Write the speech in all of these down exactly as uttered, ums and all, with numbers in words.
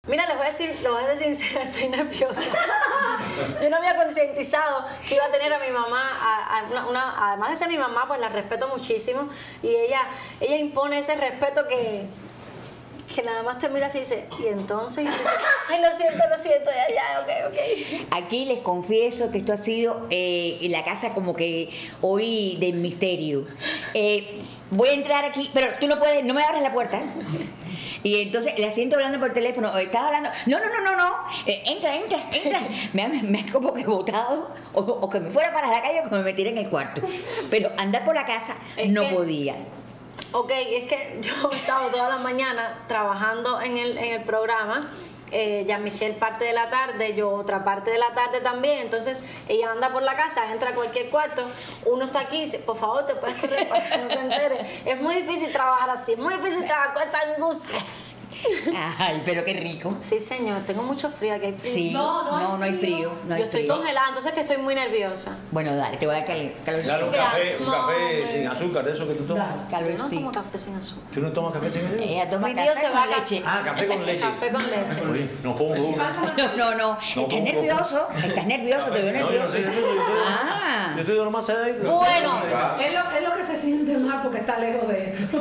Mira, les voy a decir, les voy a decir sincera, estoy nerviosa. Yo no había concientizado que iba a tener a mi mamá, a, a una, una, además de ser mi mamá, pues la respeto muchísimo. Y ella, ella impone ese respeto que, que nada más te mira así y dice, y entonces, y dice, ay, lo siento, lo siento, ya, ya, ok, ok. Aquí les confieso que esto ha sido eh, la casa como que hoy del misterio. Eh, voy a entrar aquí, pero tú no puedes, no me abras la puerta. Y entonces la siento hablando por teléfono, estás hablando, no, no, no, no, no, eh, entra, entra, entra. Me ha, me ha como que botado, o, o que me fuera para la calle o que me metiera en el cuarto. Pero andar por la casa Es no que, podía. Ok, es que yo he estado toda la mañana trabajando en el, en el programa. Eh, ya Michelle parte de la tarde, yo otra parte de la tarde también, entonces ella anda por la casa, entra a cualquier cuarto, uno está aquí, dice, por favor te puedes correr para que no se entere. Es muy difícil trabajar así, es muy difícil trabajar con esa angustia. Ay, pero qué rico. Sí, señor, tengo mucho frío, aquí hay frío. Sí, no, no, no, no hay frío. No hay yo estoy frío. congelada, entonces que estoy muy nerviosa. Bueno, dale, te voy a dar cal calor. Claro, un café, Gracias, un café mami. sin azúcar, de eso que tú tomas. Calor, Yo no sí. tomo café sin azúcar. ¿Tú no tomas café sin azúcar? Ella toma Mi tío café se con va a leche. Ah, café con leche. Café con leche. Oye, no pongo una. No, no, no. No, Estás ¿cómo? nervioso. Estás nervioso, te veo No, yo no nervioso. soy nervioso, yo estoy- Ah. yo estoy de lo más sedado. Bueno, Es lo, es lo que se siente mal porque está lejos de esto.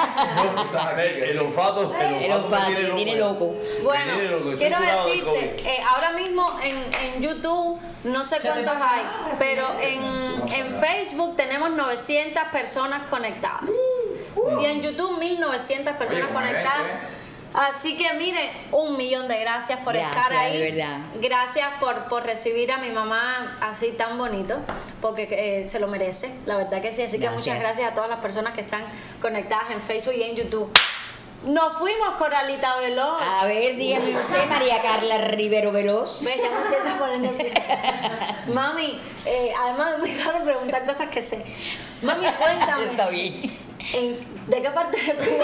El olfato, el El olfato, me me tiene loco. bueno, Me tiene loco, estoy quiero curado del decirte, COVID. eh, ahora mismo en, en YouTube, no sé cuántos hay, pero en, en Facebook tenemos novecientas personas conectadas. Y en YouTube mil novecientas personas Oye, como conectadas. evento, Así que mire, un millón de gracias por Gracias, estar ahí. de verdad. Gracias por, por recibir a mi mamá así tan bonito, porque eh, se lo merece, la verdad que sí. Así que Gracias. muchas gracias a todas las personas que están conectadas en Facebook y en YouTube. Nos fuimos, Coralita Veloz. A ver, dígame usted, María Carla Rivero Veloz. Ves, ya me empieza a poner nerviosa. Mami, eh, además es muy raro preguntar cosas que sé. Mami, cuéntame. Está bien. ¿en- ¿De qué parte de Cuba?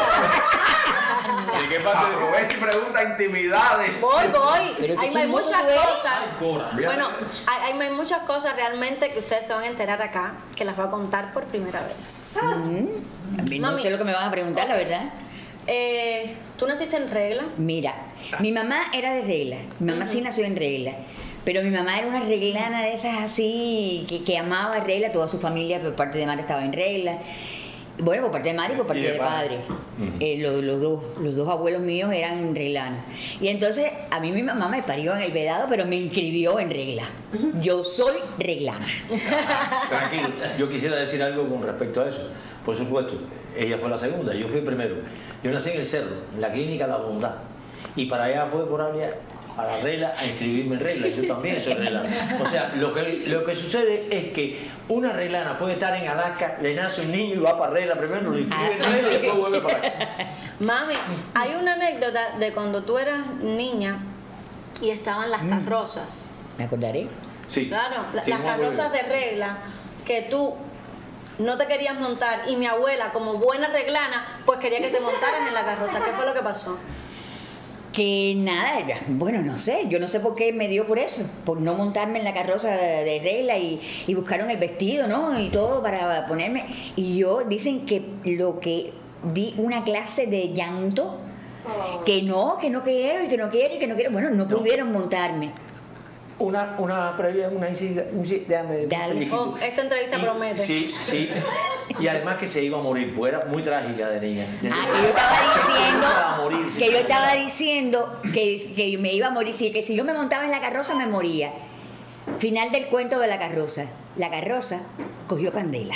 ¿Y qué parte de Aprovecha y pregunta intimidades. Voy, voy. Pero qué Hay, hay chismoso muchas tú eres. cosas. Mira. Bueno, hay, hay muchas cosas realmente que ustedes se van a enterar acá, que las voy a contar por primera vez. A mí no Mami. sé lo que me van a preguntar, la verdad. Eh, ¿Tú naciste en regla? Mira, mi mamá era de regla. Mi mamá sí nació en regla. Pero mi mamá era una reglana de esas así, que, que amaba regla. Toda su familia por parte de madre estaba en regla. Bueno, por parte de madre y por parte Y de de padre. padre. Eh, los, los dos, los dos abuelos míos eran reglanos. Y entonces a mí mi mamá me parió en el Vedado, pero me inscribió en regla. Yo soy reglana. Tranquilo, yo quisiera decir algo con respecto a eso. Por supuesto, ella fue la segunda, yo fui el primero. Yo nací en el Cerro, en la clínica La Bondad. Y para allá fue por área a la regla a inscribirme en regla. Yo también soy reglana. O sea, lo que, lo que sucede es que una reglana puede estar en Alaska, le nace un niño y va para regla primero, lo inscribe en regla y después vuelve para acá. Mami, hay una anécdota de cuando tú eras niña y estaban las carrozas. ¿Me acordaré? Sí. Claro, la- Sí, las no me acuerdo. carrozas de regla que tú no te querías montar y mi abuela, como buena reglana, pues quería que te montaras en la carroza. ¿Qué fue lo que pasó? Que nada, ya, bueno, no sé, yo no sé por qué me dio por eso, por no montarme en la carroza de, de regla y, y buscaron el vestido, ¿no? Y todo para ponerme. Y yo, dicen que lo que di una clase de llanto, que no, que no quiero y que no quiero y que no quiero. Bueno, no pudieron montarme. Una, una previa, una incisa, déjame, Dale. pellizquito. Oh, esta entrevista Y- promete. Sí, sí. Y además que se iba a morir, pues era muy trágica de niña. De Ah, niña. que yo estaba diciendo, Iba a morirse. que yo estaba diciendo que, que me iba a morir, sí, que si yo me montaba en la carroza me moría. Final del cuento de la carroza. La carroza cogió candela.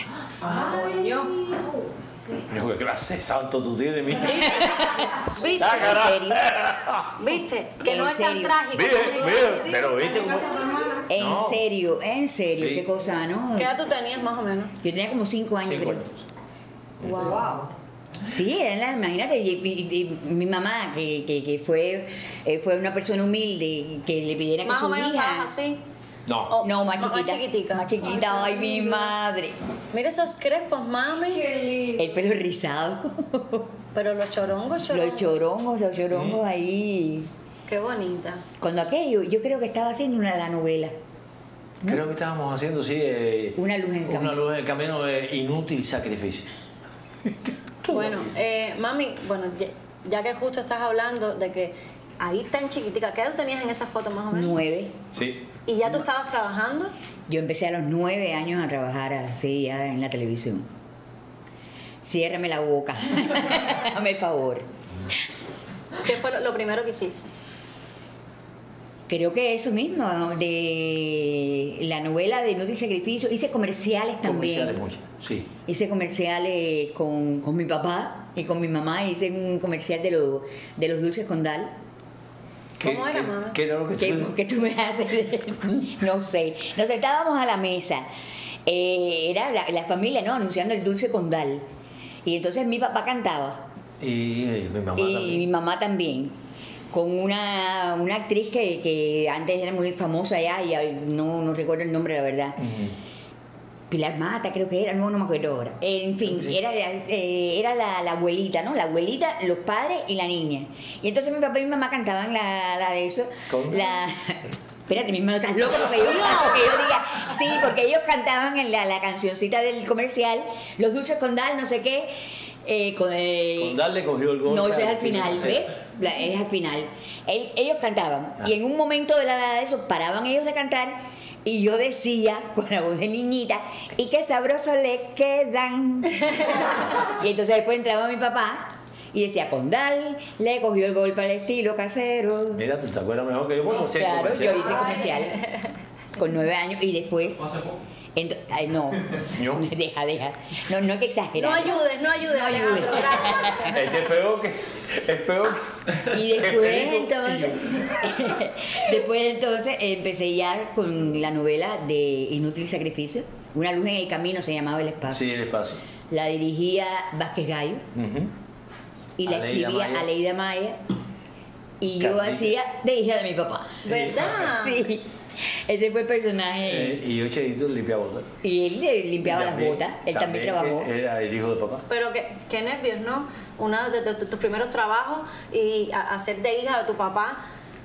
Pero qué clase de santo tú tienes, mija. ¿Viste? Ah, carajo. ¿En serio? ¿Viste? Que ¿En no es tan serio? trágico. Bien, como tú bien, dices. pero viste cómo... En No. serio, en serio, Sí. qué cosa, ¿no? ¿Qué edad tú tenías más o menos? Yo tenía como cinco años, Cinco creo. años. Wow. Sí, era la- imagínate, y, y- y mi mamá, que, que, que fue, eh, fue una persona humilde, que le pidiera que Más su o menos hija... estabas así. No. Oh, No, más más chiquita. chiquitica. Más chiquita, ay, mi madre. Mira esos crespos, mami. Qué lindo. El pelo rizado. Pero los chorongos, chorongos. Los chorongos, los chorongos ahí. Qué bonita. Cuando aquello, yo creo que estaba haciendo una la novela. Creo que estábamos haciendo, sí, eh, Una luz en el camino. Una luz en el camino de inútil sacrificio. Bueno, eh, mami, bueno, ya, ya que justo estás hablando de que ahí tan chiquitica, ¿qué edad tú tenías en esa foto más o menos? Nueve. Sí. ¿Y ya tú estabas trabajando? Yo empecé a los nueve años a trabajar así ya en la televisión. Ciérrame la boca. Dame el favor. ¿Qué fue lo, lo primero que hiciste? Creo que eso mismo, ¿no? De la novela de Inútil Sacrificio. Hice comerciales también. Comerciales muchas, sí. Hice comerciales con, con mi papá y con mi mamá. Hice un comercial de, lo, de los dulces Condal. ¿Cómo ¿Qué- era, qué- mamá? ¿Qué era lo que ¿Qué, tú qué tú me haces? No sé. Nos sentábamos a la mesa. Eh, era la, la familia, ¿no? Anunciando el dulce Condal. Y entonces mi papá cantaba. Y, eh, mi mamá Y también. mi mamá también. Con una, una actriz que, que antes era muy famosa ya, y no, no recuerdo el nombre, la verdad. Ujú. Pilar Mata, creo que era, no, no me acuerdo ahora. En fin, Sí. era, eh, era la, la abuelita, ¿no? La abuelita, los padres y la niña. Y entonces mi papá y mi mamá cantaban la, la de eso. ¿Cómo? La. Espérate, mi hermano, estás loco porque yo, no, que yo diga. Sí, porque ellos cantaban en la, la cancioncita del comercial, Los Dulces Condal, no sé qué. Eh, con, eh, Con darle cogió el gol. no, eso es al final, ¿ves? La- es al final. El- ellos cantaban y en un momento de, la, de eso paraban ellos de cantar y yo decía con la voz de niñita, y qué sabroso le quedan. Y entonces después entraba mi papá y decía, Condal le cogió el golpe al estilo casero. Mira, tú te acuerdas mejor que yo. Bueno, sí, Claro, comercial. yo hice comercial con nueve años y después... ¿Hace poco? ento- ay, no, No. deja, deja. No, no hay que exagerar. No ayudes, no ayudes, No Alejandro, ayudes. gracias. Este es peor que. Es peor que. Y que después Federico entonces, después entonces empecé ya con la novela de Inútil Sacrificio. Una luz en el camino se llamaba El Espacio. Sí, el espacio. La dirigía Vázquez Gallo Ujú. y la Aleida escribía Maya. Aleida Maya. Y yo Carlita. hacía de hija de mi papá. ¿Verdad? Sí, ese fue el personaje. Eh, y yo, Cheito, limpia botas. Y él le limpiaba las También- botas, él también, trabajó. Era el hijo de papá. Pero qué, qué nervios, ¿no? Uno de, de- de tus primeros trabajos y a- hacer de hija de tu papá.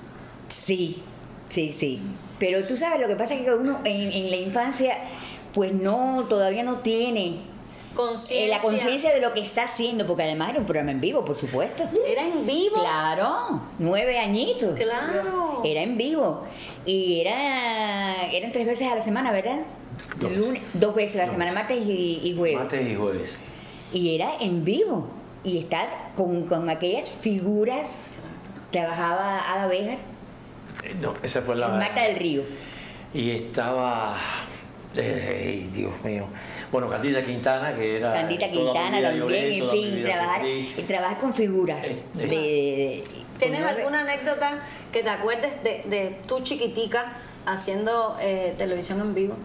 Sí, sí, sí. Pero tú sabes, lo que pasa es que uno en, en la infancia, pues no, todavía no tiene Conciencia. eh, la conciencia de lo que está haciendo, porque además era un programa en vivo, por supuesto. Era en vivo. Claro, nueve añitos. Claro. Era en vivo. Y era, eran tres veces a la semana, ¿verdad? Dos. Lunes, dos veces a la Dos semana, martes y, y jueves. Martes y jueves. Y era en vivo. Y estar con, con aquellas figuras, trabajaba Ada Béjar, Eh, No, esa fue la. Marta del Río. Y estaba. eh, Dios mío. Bueno, Candida Quintana, que era. Candita toda mi Quintana vida también, lloré, en toda mi fin, vida trabajar, sufrí. y trabajar con figuras. Eh, de, eh. de- de- ¿Tienes con nueve- alguna anécdota que te acuerdes de, de tu chiquitica haciendo eh, televisión en vivo?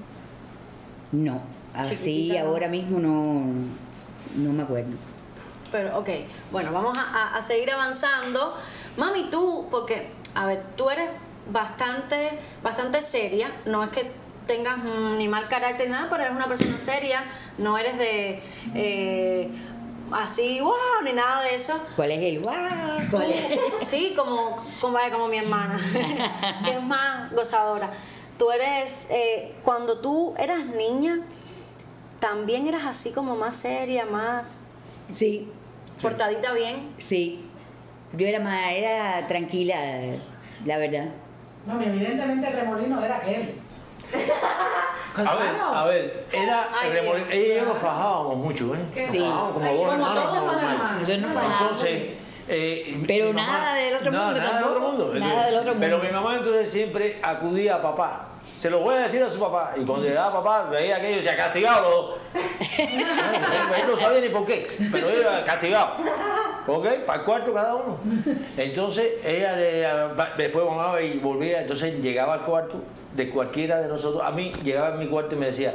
No, así Chiquitita, ¿no? ahora mismo no, no me acuerdo. Pero, ok, bueno, vamos a, a- a seguir avanzando. Mami, tú, porque, a ver, tú eres bastante, bastante seria, no es que tengas mm, ni mal carácter ni nada, pero eres una persona seria, no eres de eh, así, wow, ni nada de eso. ¿Cuál es el guau? ¿Cuál es? Sí, como, como, vaya, como mi hermana, que es más gozadora. Tú eres, eh, cuando tú eras niña, también eras así como más seria, más Sí, portadita bien. sí. Yo era más, era tranquila, la verdad. Mami, evidentemente el remolino era aquel. A ver, a ver, era. Ay, remol- Dios. ella y yo nos fajábamos mucho, ¿eh? Sí. Nos fajábamos como Ay, dos como hermanos. doce más normal. hermanos. Nosotros nos fajábamos. Entonces. eh, Pero mi mamá- nada del otro nada, mundo Nada del otro tampoco. mundo. Nada del otro Pero mundo. mi mamá entonces siempre acudía a papá. Se lo voy a decir a su papá. Y cuando llegaba papá, veía aquello y se ha castigado los dos. Él no sabía ni por qué, pero él era castigado. ¿Ok? Para el cuarto cada uno. Entonces ella le- después mamá y volvía, entonces llegaba al cuarto de cualquiera de nosotros. A mí llegaba a mi cuarto y me decía,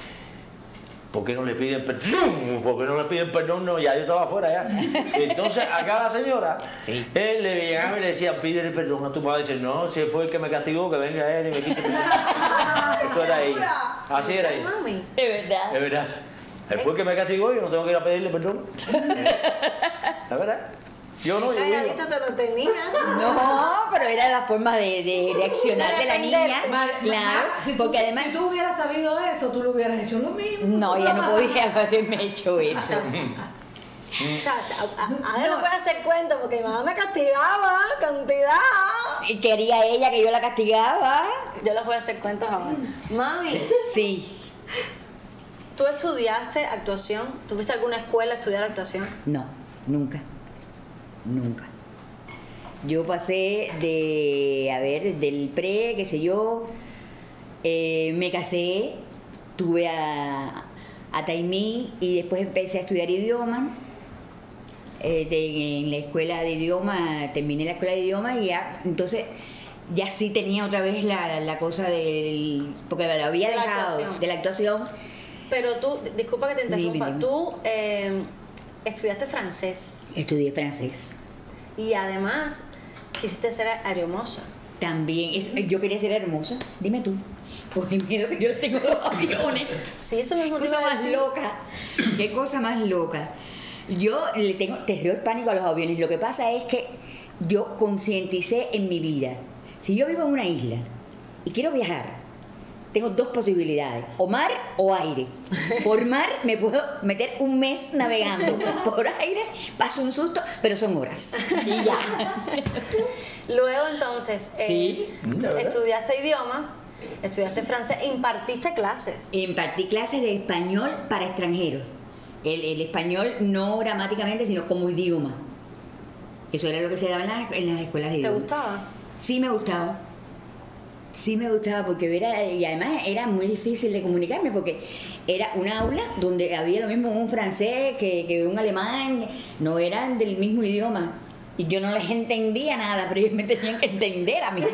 ¿por qué no le piden perdón? ¿Por qué no le piden perdón? No, ya yo estaba afuera ya. Entonces acá la señora, Sí. él le llegaba y le decía, pídele perdón a tu padre. Dice, no, si fue el que me castigó, que venga él y me quite perdón. Eso era ella. Así era ella. Mami. De verdad. Es verdad. Él fue el que me castigó y yo no tengo que ir a pedirle perdón. ¿Es verdad? Yo no, yo Calladito digo. te lo tenía. No, pero era la forma de, de reaccionar de la niña. Madre- Claro, si tú- porque además. Si tú hubieras sabido eso, tú lo hubieras hecho lo mismo. No, ella no podía haberme hecho eso. Chacha, a, a, a ver, no puede hacer cuento porque mi mamá me castigaba, cantidad. Y quería ella que yo la castigaba. Yo les voy a hacer cuentos ahora. Mami, Sí. ¿tú estudiaste actuación? ¿Tuviste alguna escuela a estudiar actuación? No, nunca. Nunca. Yo pasé de, a ver, del pre, qué sé yo, eh, me casé, tuve a, a Taimí y después empecé a estudiar idioma. Eh, de- en la escuela de idioma, terminé la escuela de idioma y ya, entonces ya sí tenía otra vez la, la cosa del, porque la había De la dejado, actuación. de la actuación. Pero tú, disculpa que te interrumpa, Dime, dime. tú eh, estudiaste francés Estudié francés. y además quisiste ser aeromoza. También, es, yo quería ser hermosa, dime tú, por el miedo que yo le tengo a los aviones. Sí, eso mismo te Cosa iba a más decir. loca, qué cosa más loca. Yo le tengo terror, pánico a los aviones. Lo que pasa es que yo concienticé en mi vida, si yo vivo en una isla y quiero viajar, tengo dos posibilidades, o mar o aire. Por mar me puedo meter un mes navegando, por aire paso un susto, pero son horas. Y ya. Luego entonces, eh, Sí, ¿de verdad? estudiaste idiomas, estudiaste francés, impartiste clases. Impartí clases de español para extranjeros. El, el español no gramáticamente, sino como idioma. Eso era lo que se daba en las, en las escuelas de ¿Te idioma. gustaba? Sí me gustaba. Sí me gustaba porque era, y además era muy difícil de comunicarme porque era un aula donde había lo mismo un francés que, que un alemán, no eran del mismo idioma. Y yo no les entendía nada, pero ellos me tenían que entender a mí.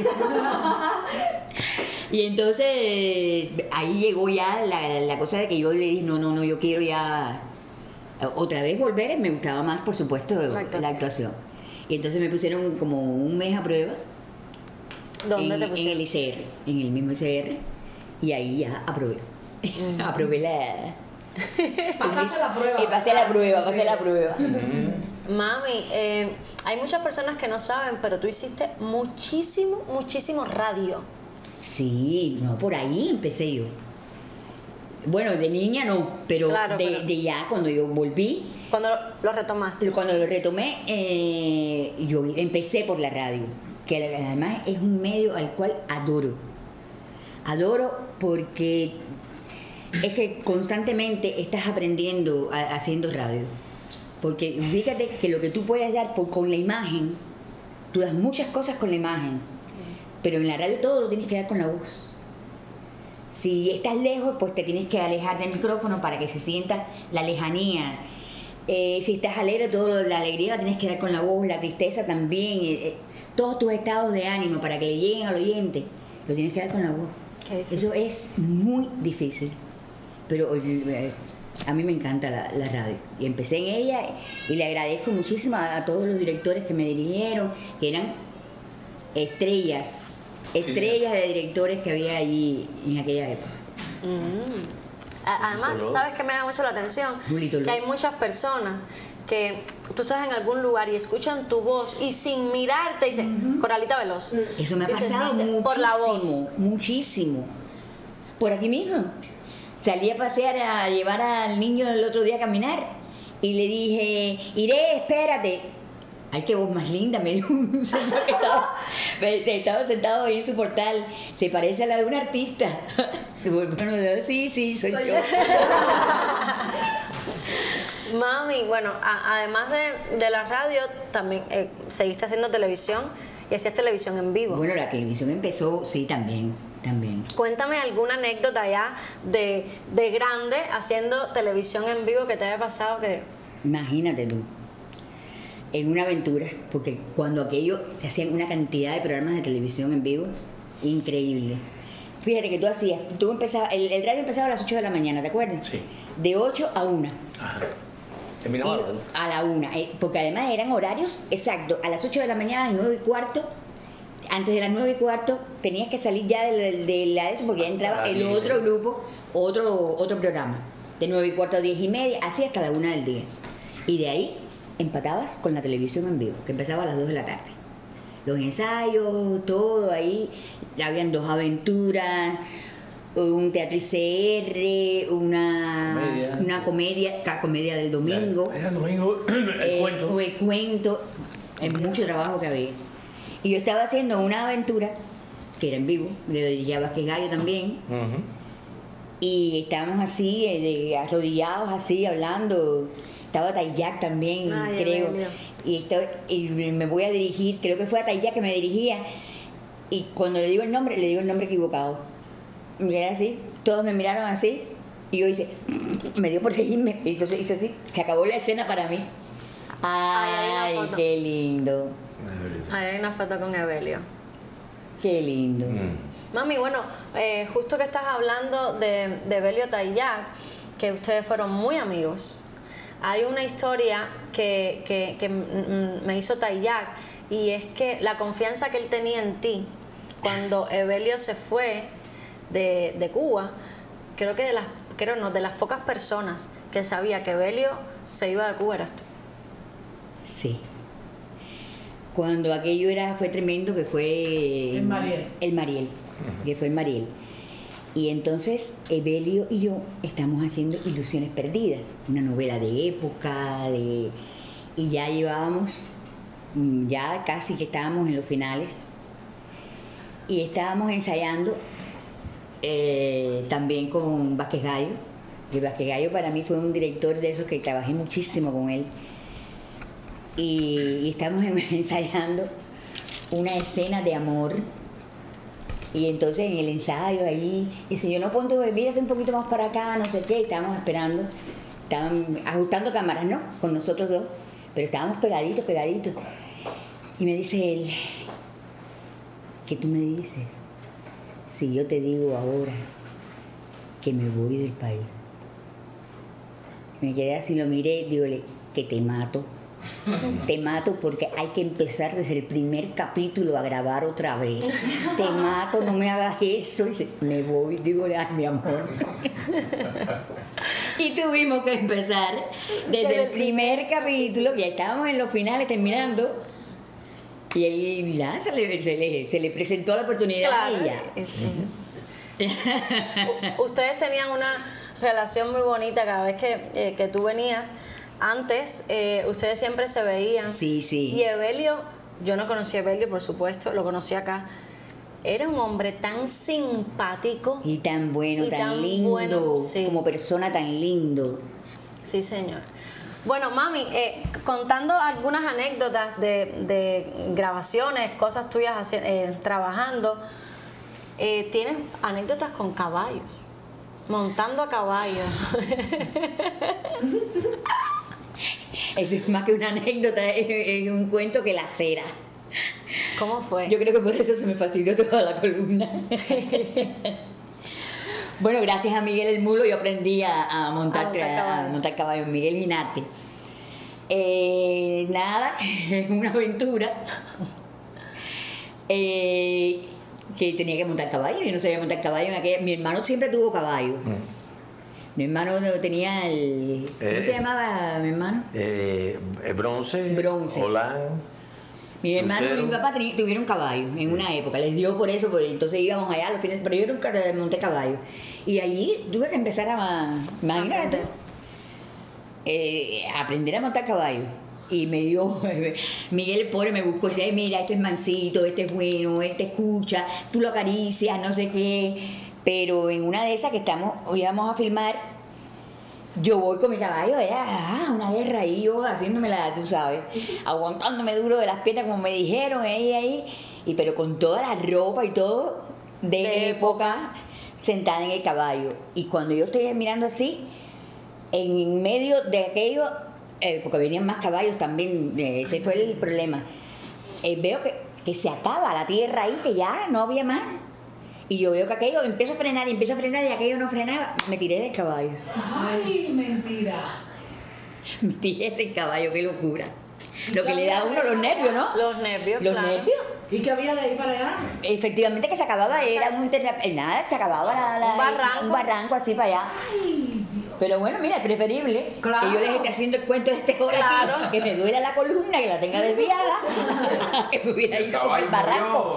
Y entonces ahí llegó ya la, la cosa de que yo le dije, no, no, no, yo quiero ya otra vez volver. Me gustaba más, por supuesto, La la actuación. actuación. Y entonces me pusieron como un mes a prueba. ¿Dónde en, te en pusieron? el I C R, en el mismo I C R, y ahí ya aprobé. aprobé la... Pasaste la prueba. Y pasé la prueba, pasé Sí. la prueba. Mami, eh, hay muchas personas que no saben, pero tú hiciste muchísimo, muchísimo radio. Sí, no, por ahí empecé yo. Bueno, de niña no, pero, Claro, de, pero- de ya cuando yo volví, Cuando lo retomaste. cuando lo retomé, eh, yo empecé por la radio, que además es un medio al cual adoro. Adoro porque es que constantemente estás aprendiendo a- haciendo radio. Porque fíjate que lo que tú puedes dar por- con la imagen, tú das muchas cosas con la imagen, pero en la radio todo lo tienes que dar con la voz. Si estás lejos, pues te tienes que alejar del micrófono para que se sienta la lejanía. Eh, si estás alegre, todo la alegría la tienes que dar con la voz, la tristeza también, eh, eh, todos tus estados de ánimo para que le lleguen al oyente, lo tienes que dar con la voz. Qué difícil. Eso es muy difícil, pero eh, a mí me encanta la, la radio y empecé en ella y le agradezco muchísimo a, a todos los directores que me dirigieron, que eran estrellas, estrellas de directores que había allí en aquella época. A- Además, Julito ¿sabes qué me da mucho la atención? Julito Que Lobo. hay muchas personas que tú estás en algún lugar y escuchan tu voz y sin mirarte dicen, Coralita Veloz. Eso me ha Dices, pasado sí, sí, muchísimo, por la voz. muchísimo. Por aquí mismo. Salí a pasear a llevar al niño el otro día a caminar y le dije, Iré, espérate. Ay, qué voz más linda, me dijo un señor que estaba, estaba sentado ahí en su portal. Se parece a la de un artista. Y bueno, sí, sí, soy yo. Mami, bueno, a- además de, de la radio, también eh, seguiste haciendo televisión y hacías televisión en vivo. Bueno, la televisión empezó, sí, también, también. Cuéntame alguna anécdota ya de, de grande haciendo televisión en vivo que te haya pasado que... Imagínate tú, en una aventura, porque cuando aquello se hacían una cantidad de programas de televisión en vivo, increíble. Fíjate que tú hacías, tú empezabas, el, el radio empezaba a las ocho de la mañana, ¿te acuerdas? Sí. De ocho a una. Ajá. Terminaba Y la radio. a la una, eh, porque además eran horarios exactos, a las ocho de la mañana, a las nueve y cuarto. Antes de las nueve y cuarto tenías que salir ya de, de la eso porque ya entraba Ah, el bien. otro grupo, otro, otro programa. De nueve y cuarto a diez y media, así hasta la una del día. Y de ahí empatabas con la televisión en vivo, que empezaba a las dos de la tarde. Los ensayos, todo ahí, habían dos aventuras, un teatro I C R, una Comedia. una comedia, la comedia del domingo, El domingo, el eh, cuento. o el cuento, es mucho trabajo que había. Y yo estaba haciendo una aventura, que era en vivo, le dirigía a Vázquez Gallo también, Ujú. y estábamos así, eh, de- arrodillados así, hablando. Estaba Tayac también, Ay, creo. Evelio. Y, estaba- y me voy a dirigir, creo que fue a Tayac que me dirigía. Y cuando le digo el nombre, le digo el nombre equivocado. Me quedé así, todos me miraron así. Y yo hice, me dio por reírme. Y entonces hice así, se acabó la escena para mí. Ay, hay Ay, una foto. qué lindo, Ahí hay una foto con Evelio. qué lindo. Mm. Mami, bueno, eh, justo que estás hablando de, de Evelio Tayac, que ustedes fueron muy amigos, hay una historia que, que, que mm, me hizo Tayac, y es que la confianza que él tenía en ti cuando Evelio se fue de, de Cuba, creo que de las, creo no, de las pocas personas que sabía que Evelio se iba de Cuba eras tú. Sí. Cuando aquello era, fue tremendo, que fue... El Mariel. El Mariel, que fue el Mariel. Y entonces Evelio y yo estamos haciendo Ilusiones Perdidas, una novela de época, de, y ya llevábamos, mm, ya casi que estábamos en los finales, y estábamos ensayando eh, también con Vázquez Gallo, que Vázquez Gallo para mí fue un director de esos que trabajé muchísimo con él. Y, y estamos en- ensayando una escena de amor. Y entonces en el ensayo ahí, dice yo, no, ponte, mírate un poquito más para acá, no sé qué, y estábamos esperando, estaban ajustando cámaras, ¿no? Con nosotros dos, pero estábamos pegaditos, pegaditos. Y me dice él, ¿qué tú me dices si yo te digo ahora que me voy del país? Me quedé así, lo miré, dígole, que te mato. Te mato porque hay que empezar desde el primer capítulo a grabar otra vez. Te mato, no me hagas eso. Y dice, me voy, digo, ay, mi amor. Y tuvimos que empezar desde el primer capítulo, ya estábamos en los finales terminando. Y él ya se le, se le, se le presentó la oportunidad Claro. y ya. U- Ustedes tenían una relación muy bonita cada vez que, eh, que tú venías. Antes, eh, ustedes siempre se veían. Sí, sí. Y Evelio, yo no conocí a Evelio, por supuesto, lo conocí acá. Era un hombre tan simpático. Y tan bueno, Y tan, tan lindo, bueno, sí. como persona tan lindo. Sí, señor. Bueno, mami, eh, contando algunas anécdotas de, de grabaciones, cosas tuyas haci- eh, trabajando, eh, ¿tienes anécdotas con caballos? Montando a caballo. Eso es más que una anécdota, es, es un cuento que la cera. ¿Cómo fue? Yo creo que por eso se me fastidió toda la columna. Bueno, gracias a Miguel el Mulo yo aprendí a, a montar, A montar a- caballo. a montar caballo, Miguel Ginarte. Eh, nada, es una aventura eh, que tenía que montar caballo, yo no sabía montar caballo en aquella, mi hermano siempre tuvo caballo. Mi hermano tenía el... ¿Cómo Eh, se llamaba mi hermano? Eh, eh, bronce, Bronce. Holán, Mi hermano y Lucero. mi papá teni- tuvieron caballo en una época, les dio por eso, porque entonces íbamos allá los fines, pero yo nunca monté caballo. Y allí tuve que empezar a, imagínate, Aprender. eh, a aprender a montar caballo. Y me dio, Miguel el pobre me buscó y decía, "Ay, mira, este es mansito, este es bueno, este escucha, tú lo acaricias, no sé qué". Pero en una de esas que estamos, hoy vamos a filmar, yo voy con mi caballo, era ah, una guerra ahí, yo haciéndomela, tú sabes, aguantándome duro de las piernas como me dijeron, ahí, ahí, y pero con toda la ropa y todo de, De época, sentada en el caballo. Y cuando yo estoy mirando así, en medio de aquello, eh, porque venían más caballos también, eh, ese fue el problema, eh, veo que, que se acaba la tierra ahí, que ya no había más. Y yo veo que aquello empieza a frenar y empieza a frenar y aquello no frenaba, me tiré del caballo. Ay, mentira. Me tiré del caballo, qué locura. Lo que le da a uno los nervios, ¿no? Los nervios, Los claro. nervios. ¿Y qué había de ahí para allá? Efectivamente que se acababa, era un terra- eh, nada, se acababa la, la- Un barranco. un barranco así para allá. Pero bueno, mira, es preferible Claro. que yo les esté haciendo el cuento de este hora Claro. aquí, que me duela la columna, que la tenga desviada, que me hubiera ¿El ido como el caballo murió barranco. o se lo comieron?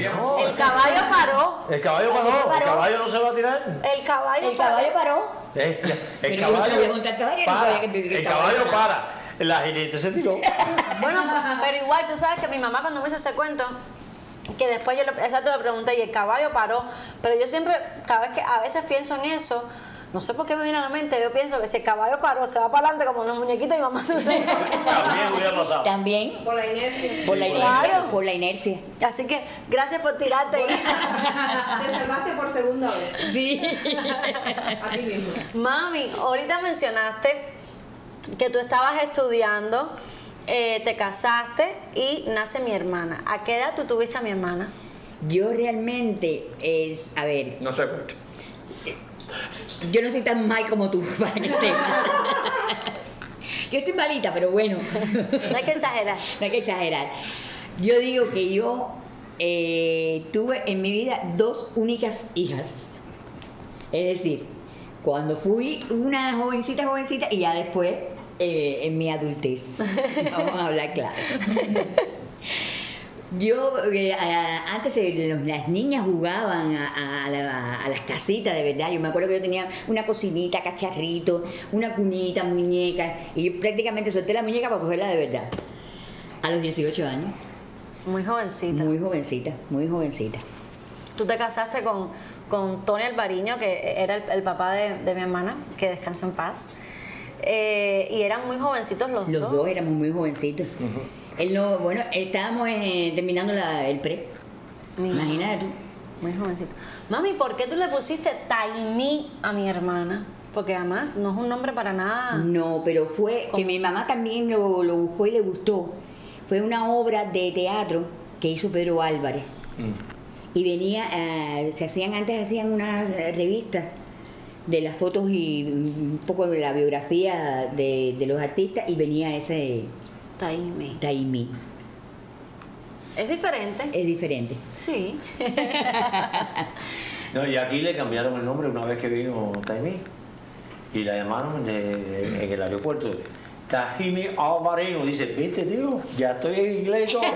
No, El caballo paró. el caballo paró, el caballo no se va a tirar. El caballo El caballo paró. Eh, El Pero yo no caballo sabía montar caballo, no para, sabía que- que el el caballo caballo paraba. para, la jinete se tiró. Bueno, pero igual, tú sabes que mi mamá cuando me hizo ese cuento, que después yo le, exacto, le pregunté y el caballo paró, pero yo siempre, cada vez que a veces pienso en eso, no sé por qué me viene a la mente, yo pienso que si el caballo paró, se va para adelante como una muñequita y mi mamá se También hubiera pasado. También Por la inercia. por la Sí, inercia. claro. Por la inercia. Así que gracias por tirarte. Te salvaste por segunda vez. Sí. A ti mismo. Mami, ahorita mencionaste que tú estabas estudiando, eh, te casaste y nace mi hermana. ¿A qué edad tú tuviste a mi hermana? Yo realmente, es, a ver, No sé por qué. yo no estoy tan mal como tú, para que sepas. Yo estoy malita, pero bueno. No hay que exagerar. No hay que exagerar. Yo digo que yo eh, tuve en mi vida dos únicas hijas. Es decir, cuando fui una jovencita, jovencita, y ya después eh, en mi adultez. Vamos a hablar claro. Yo, eh, a- antes eh, los- las niñas jugaban a, a la- a las casitas, de verdad. Yo me acuerdo que yo tenía una cocinita, cacharrito, una cunita, muñeca, y yo prácticamente solté la muñeca para cogerla de verdad. A los dieciocho años, Muy jovencita. muy jovencita, muy jovencita. Tú te casaste con, con Tony Alvariño, que era el, el papá de, de mi hermana, que descansa en paz. Eh, y eran muy jovencitos los, Los dos. dos éramos muy jovencitos. Él no, bueno, estábamos eh, terminando la- el pre. Mira. Imagínate tú. Muy jovencito. Mami, ¿por qué tú le pusiste Taimí a mi hermana? Porque además no es un nombre para nada. No, pero fue que mi mamá también lo, lo buscó y le gustó. Fue una obra de teatro que hizo Pedro Álvarez. Y venía, eh, se hacían antes, hacían unas eh, revistas de las fotos y un poco de la biografía de, de los artistas y venía ese Taimí. Taimí. Es diferente. Es diferente. Sí. No, y aquí le cambiaron el nombre una vez que vino Taimí. Y la llamaron de- en el aeropuerto. Taimí Alvarino. Dice, viste, tío, ya estoy en inglés. ¿no?"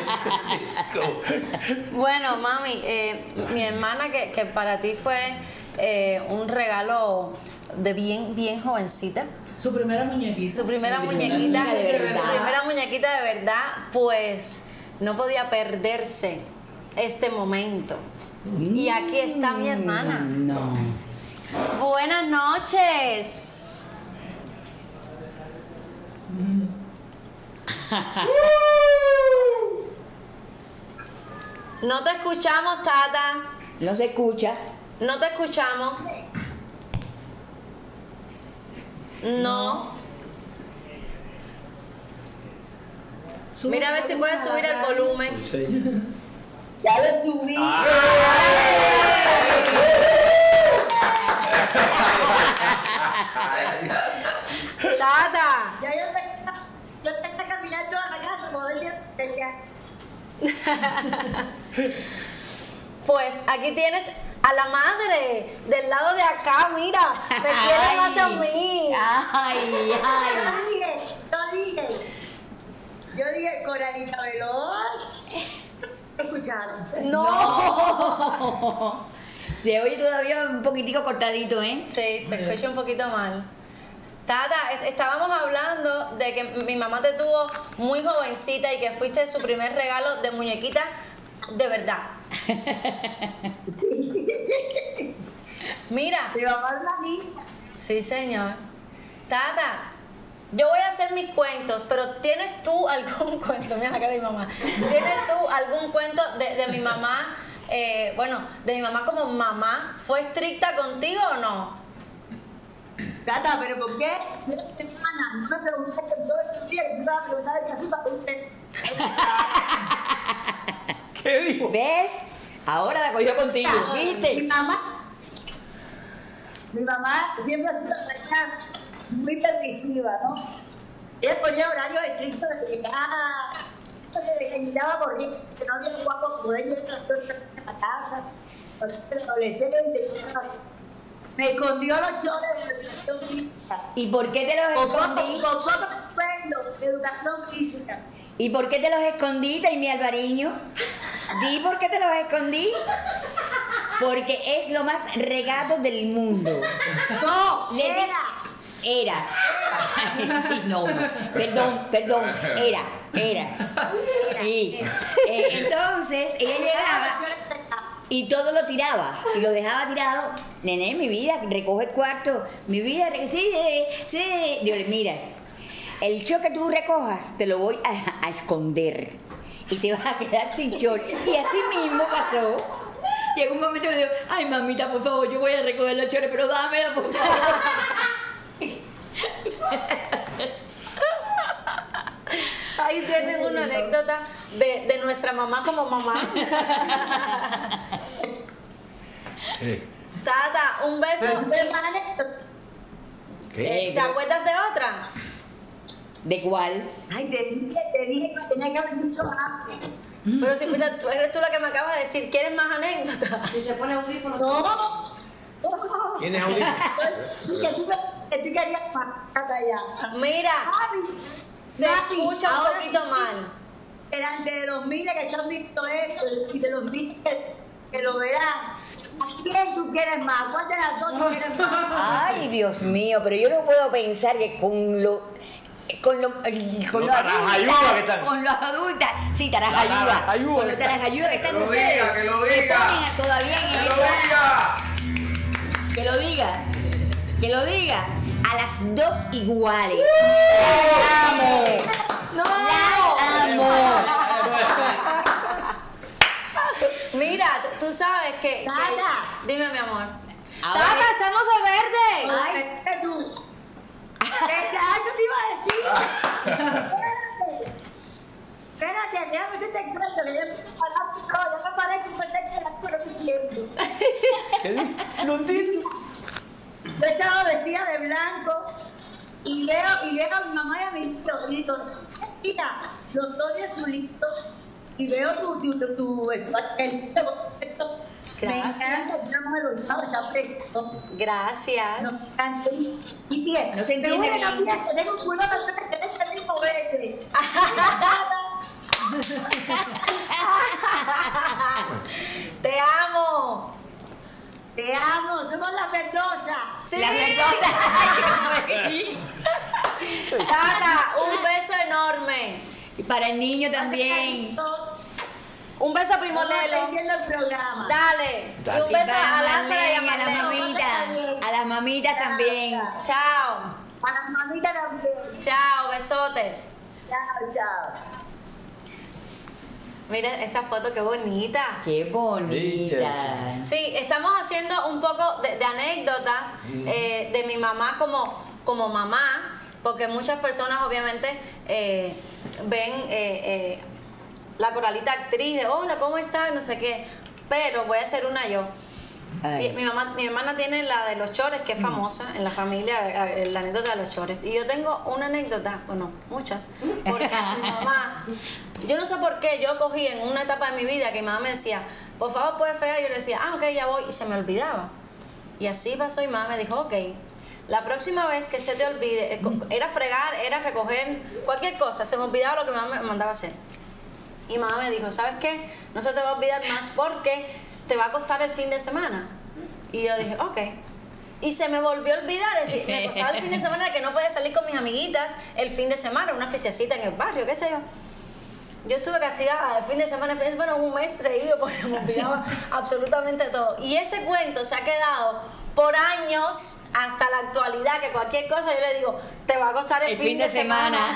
Bueno, mami, eh, mi hermana que, que para ti fue eh, un regalo de bien, bien jovencita. Su primera muñequita. Su primera Su muñequita, muñeca de verdad. su primera muñequita de verdad, pues no podía perderse este momento. Y aquí está mi hermana. No. Buenas noches. No te escuchamos, Tata. No se escucha. No te escuchamos. No. Sube Mira a ver el si volumen puedes a la subir el radio. volumen. Ya lo subí. Tata. Ya yo te, yo te que caminar toda la casa, como decía, ya. Pues aquí tienes a la madre del lado de acá, mira. Me quiere Ay. más a mí. Ay, ay. Yo dije, yo dije, yo dije, Coralita Veloz. ¿Escucharon? No. Se oye todavía un poquitico cortadito, ¿eh? Sí, se escucha un poquito mal. Tata, est- estábamos hablando de que mi mamá te tuvo muy jovencita y que fuiste su primer regalo de muñequita de verdad. Mira. Mi mamá es la niña. Sí, señor. Tata, yo voy a hacer mis cuentos, pero ¿tienes tú algún cuento? Mira la cara de mi mamá. ¿Tienes tú algún cuento de, de mi mamá? Eh, bueno, de mi mamá como mamá. ¿Fue estricta contigo o no? Gata, pero ¿por qué? Hermana, no me preguntaste todo el día, yo iba a preguntar el caso para usted. ¿Qué dijo? ¿Ves? Ahora la cogió contigo, Mi ¿viste? mamá, mi mamá siempre ha sido una niña muy permisiva, ¿no? Ella ponía horarios estrictos de llegar, se llegaba corriendo, que no había guapo poder llegar a la casa, el adolescente, me escondió los chores de educación física. ¿Y por qué te los Con poco, escondí? con poco sueldo de educación física. ¿Y por qué te los escondiste y mi Alvariño? ¿Di por qué te lo escondí? Porque es lo más regado del mundo. No, Le di- era. Era. Sí, no, no. Perdón, perdón. Era, era. Sí. Eh, entonces, ella llegaba y todo lo tiraba. Y lo dejaba tirado. Nene, mi vida, recoge el cuarto. Mi vida, re- sí, sí. Digo, mira, el short que tú recojas te lo voy a, a esconder. Y te vas a quedar sin short. Y así mismo pasó. Llegó un momento que digo, ay mamita, por favor, yo voy a recoger los chores, pero dámela, por favor. Ahí tienen una anécdota de, de nuestra mamá como mamá. Sí. Tata, un beso. ¿Qué? ¿Te acuerdas de otra? ¿De cuál? Ay, te dije, te dije que tenía que haber dicho más. Pero si fuiste tú, eres tú la que me acabas de decir, ¿quieres más anécdotas? Si se pone audífonos. No. ¿Tienes audífonos? Y que tú, que tú querías más. Allá. Mira, Mami, se mami, escucha un ahora poquito sí, mal. delante de los miles que están viendo esto y de los miles que, que lo verán. ¿A quién tú quieres más? ¿Cuál de las dos tú quieres más? Ay, Dios mío, pero yo no puedo pensar que con lo... Con lo, con Los los tarajayudas adultas, que están. con los adultas, sí, tarajayudas, La tarajayuda con que los están. tarajayudas que están Que lo ustedes, diga, que lo se diga. ponen a- todavía en ¡Que lo esta- diga! que lo diga, que lo diga, a las dos iguales, las amo, ¡No! las amo. Mira, tú- tú sabes que, que- Tata. Dime, mi amor. Ahora- Tata, estamos de verde. Ay. Espérate tú. Este, ay, yo te iba a decir. Espérate. Espérate, déjame hacerte el cuento, que ya me paré, no, ya me paré, que pensé que era tú lo diciendo. ¿Qué dices? No entiendo. Yo estaba vestida de blanco y veo, y veo a mi mamá y a mi sobrino. Mira, los dos de azulito y veo tu, tu, tu, tu el, me Gracias. encanta, yo no me lo olvidaba, está fresco. Gracias. No me encanta. Y bien, No se entiende pero bueno, bien. mira, tengo un culo de frente, es el mismo verde. Te amo. Te amo, somos las verdosas. Sí. Las verdosas. Sí. Tata, un beso enorme. Y para el niño también. Un beso a Primo Estoy Lelo. viendo el programa. Dale. Dale. Y un beso Y para a Lázara y a Marlene, a las Marlene. mamitas, a las mamitas también. Chao. A las mamitas también. Chao, besotes. Chao, chao. Mira esta foto, qué bonita. Qué bonita. Sí, estamos haciendo un poco de, de anécdotas eh, de mi mamá como, como mamá, porque muchas personas obviamente eh, ven eh, eh, la Coralita actriz de hola, ¿cómo estás? No sé qué, pero voy a hacer una yo. Ay. Y Mi, mamá, mi hermana tiene la de los chores, que es famosa en la familia, eh, la anécdota de los chores. Y yo tengo una anécdota, bueno, muchas, porque mi mamá, yo no sé por qué, yo cogí en una etapa de mi vida que mi mamá me decía, por favor, puedes fregar, y yo le decía, ah, ok, ya voy, y se me olvidaba. Y así pasó, y mamá me dijo, ok, la próxima vez que se te olvide, eh, co- era fregar, era recoger, cualquier cosa, se me olvidaba lo que mi mamá me mandaba hacer. Y mamá me dijo, ¿sabes qué? No se te va a olvidar más porque te va a costar el fin de semana. Y yo dije, ok. Y se me volvió a olvidar, es decir, me costaba el fin de semana que no podía salir con mis amiguitas el fin de semana, una fiestecita en el barrio, qué sé yo. Yo estuve castigada el fin de semana, el fin de semana, un mes seguido porque se me olvidaba absolutamente todo. Y ese cuento se ha quedado por años hasta la actualidad, que cualquier cosa yo le digo, te va a costar el, El fin de semana.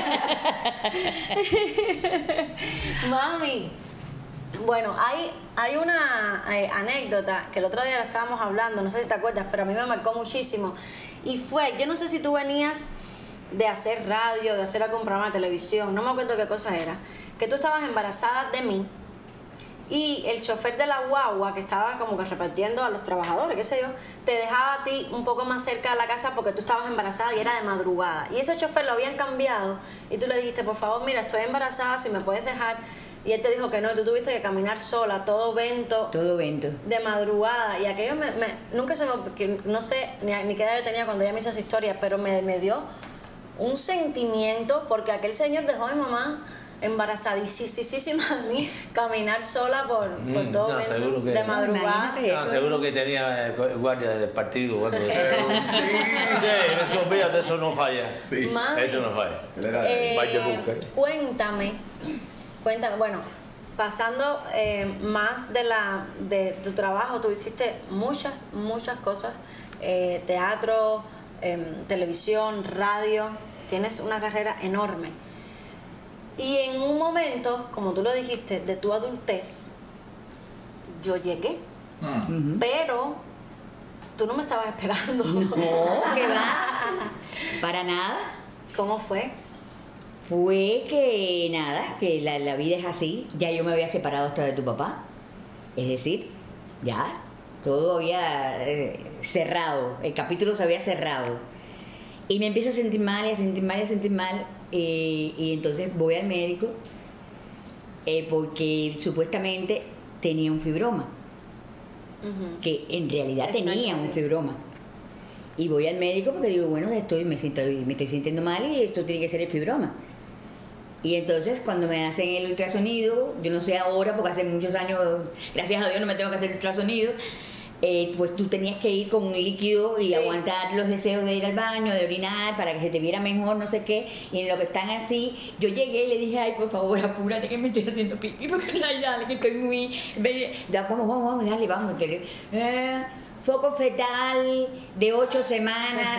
Mami, bueno, hay, hay una eh, anécdota que el otro día la estábamos hablando, no sé si te acuerdas, pero a mí me marcó muchísimo. Y fue, yo no sé si tú venías de hacer radio, de hacer algún programa de televisión, no me acuerdo qué cosa era, que tú estabas embarazada de mí y el chofer de la guagua que estaba como que repartiendo a los trabajadores, qué sé yo, te dejaba a ti un poco más cerca de la casa porque tú estabas embarazada y era de madrugada. Y ese chofer lo habían cambiado y tú le dijiste, por favor, mira, estoy embarazada, si me puedes dejar. Y él te dijo que no, y tú tuviste que caminar sola, todo vento, Todo vento. de madrugada. Y aquello me, me- nunca se me, que no sé ni, ni qué edad yo tenía cuando ella me hizo esa historia, pero me, me dio un sentimiento porque aquel señor dejó a mi mamá embarazadísima de mí, caminar sola por, por Mm, todo no, momento, seguro que- de madrugada. Imagínate Ah, eso. seguro que tenía eh, guardia del partido o algo así. Sí, eso, fíjate, eso no falla. Sí. Mami, Eso no falla. Él era de- eh, Valle Búsqueda. cuéntame, cuéntame, bueno, pasando eh, más de la de tu trabajo, tú hiciste muchas, muchas cosas, eh, teatro, em, televisión, radio, tienes una carrera enorme. Y en un momento, como tú lo dijiste, de tu adultez, yo llegué, Mm. pero tú no me estabas esperando. No, que va. Para nada. ¿Cómo fue? Fue que nada, que la, la vida es así. Ya yo me había separado hasta de tu papá. Es decir, ya todo había eh, cerrado. El capítulo se había cerrado. Y me empiezo a sentir mal, y a sentir mal, y a sentir mal. eh, y entonces voy al médico eh, porque supuestamente tenía un fibroma. Ujú. Que en realidad tenía un Exactamente. fibroma. Y voy al médico porque digo, bueno, estoy, me, siento, me estoy sintiendo mal y esto tiene que ser el fibroma. Y entonces cuando me hacen el ultrasonido, yo no sé ahora porque hace muchos años, gracias a Dios no me tengo que hacer el ultrasonido, eh, pues tú tenías que ir con un líquido y Sí. aguantar los deseos de ir al baño, de orinar, para que se te viera mejor, no sé qué. Y en lo que están así, yo llegué y le dije, ay, por favor, apúrate que me estoy haciendo pipí, porque dale, dale, que estoy muy... ve- da- Vamos, vamos, vamos, dale, vamos. que- Eh, foco fetal de ocho semanas.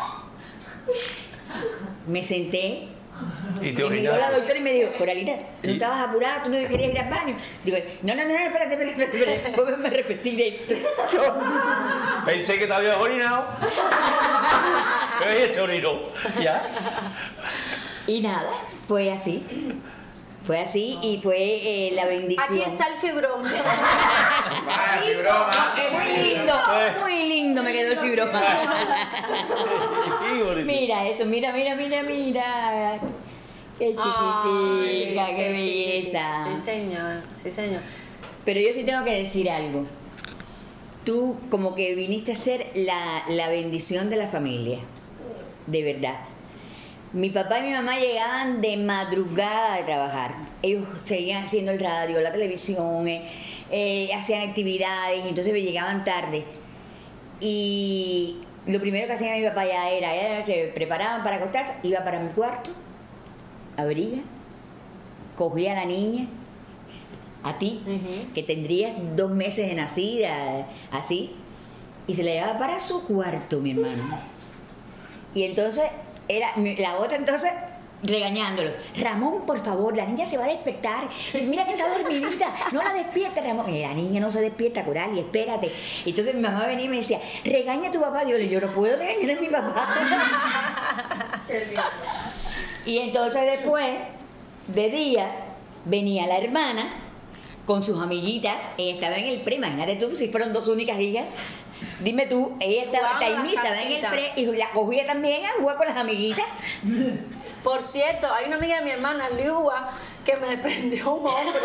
Me senté. Y te Y me miró la orinaste. doctora y me dijo, Coralita, ¿no estabas apurada? ¿Tú no querías ir al baño? Digo, no, no, no, no, espérate, espérate, espérate, espérate. Vuelve a repetir esto. Pensé que te habías orinado. Pero ella se orinó. ¿Ya? Y nada, fue así. Fue así y fue eh, la bendición. Aquí está el fibroma. Vaya, qué broma. Muy lindo, muy lindo me quedó el fibroma. Qué bonito. Mira eso, mira, mira, mira, mira. Qué chiquitica, Ay, qué chiquitita. belleza. Sí, señor, sí, señor. Pero yo sí tengo que decir algo. Tú como que viniste a ser la, la bendición de la familia. De verdad. Mi papá y mi mamá llegaban de madrugada de trabajar. Ellos seguían haciendo el radio, la televisión, eh, eh, hacían actividades, y entonces me llegaban tarde. Y lo primero que hacía mi papá ya era, era se preparaban para acostarse, iba para mi cuarto, abría, cogía a la niña, a ti, Ujú. que tendrías dos meses de nacida, así, y se la llevaba para su cuarto, mi hermano. Y entonces, era mi- la otra entonces regañándolo. Ramón, por favor, la niña se va a despertar. Mira que está dormidita. No la despierta, Ramón. Y la niña no se despierta, Coral, y espérate. Y entonces mi mamá venía y me decía, regaña a tu papá. Yo le digo, yo no puedo regañar a mi papá. Y entonces después, de día, venía la hermana con sus amiguitas. Ella estaba en el pre, imagínate tú, si fueron dos únicas hijas. Dime tú, ella estaba, Jugaba en Taimí las estaba en el casitas. pre y la cogía también a jugar con las amiguitas. Por cierto, hay una amiga de mi hermana, Liua, que me prendió un hombro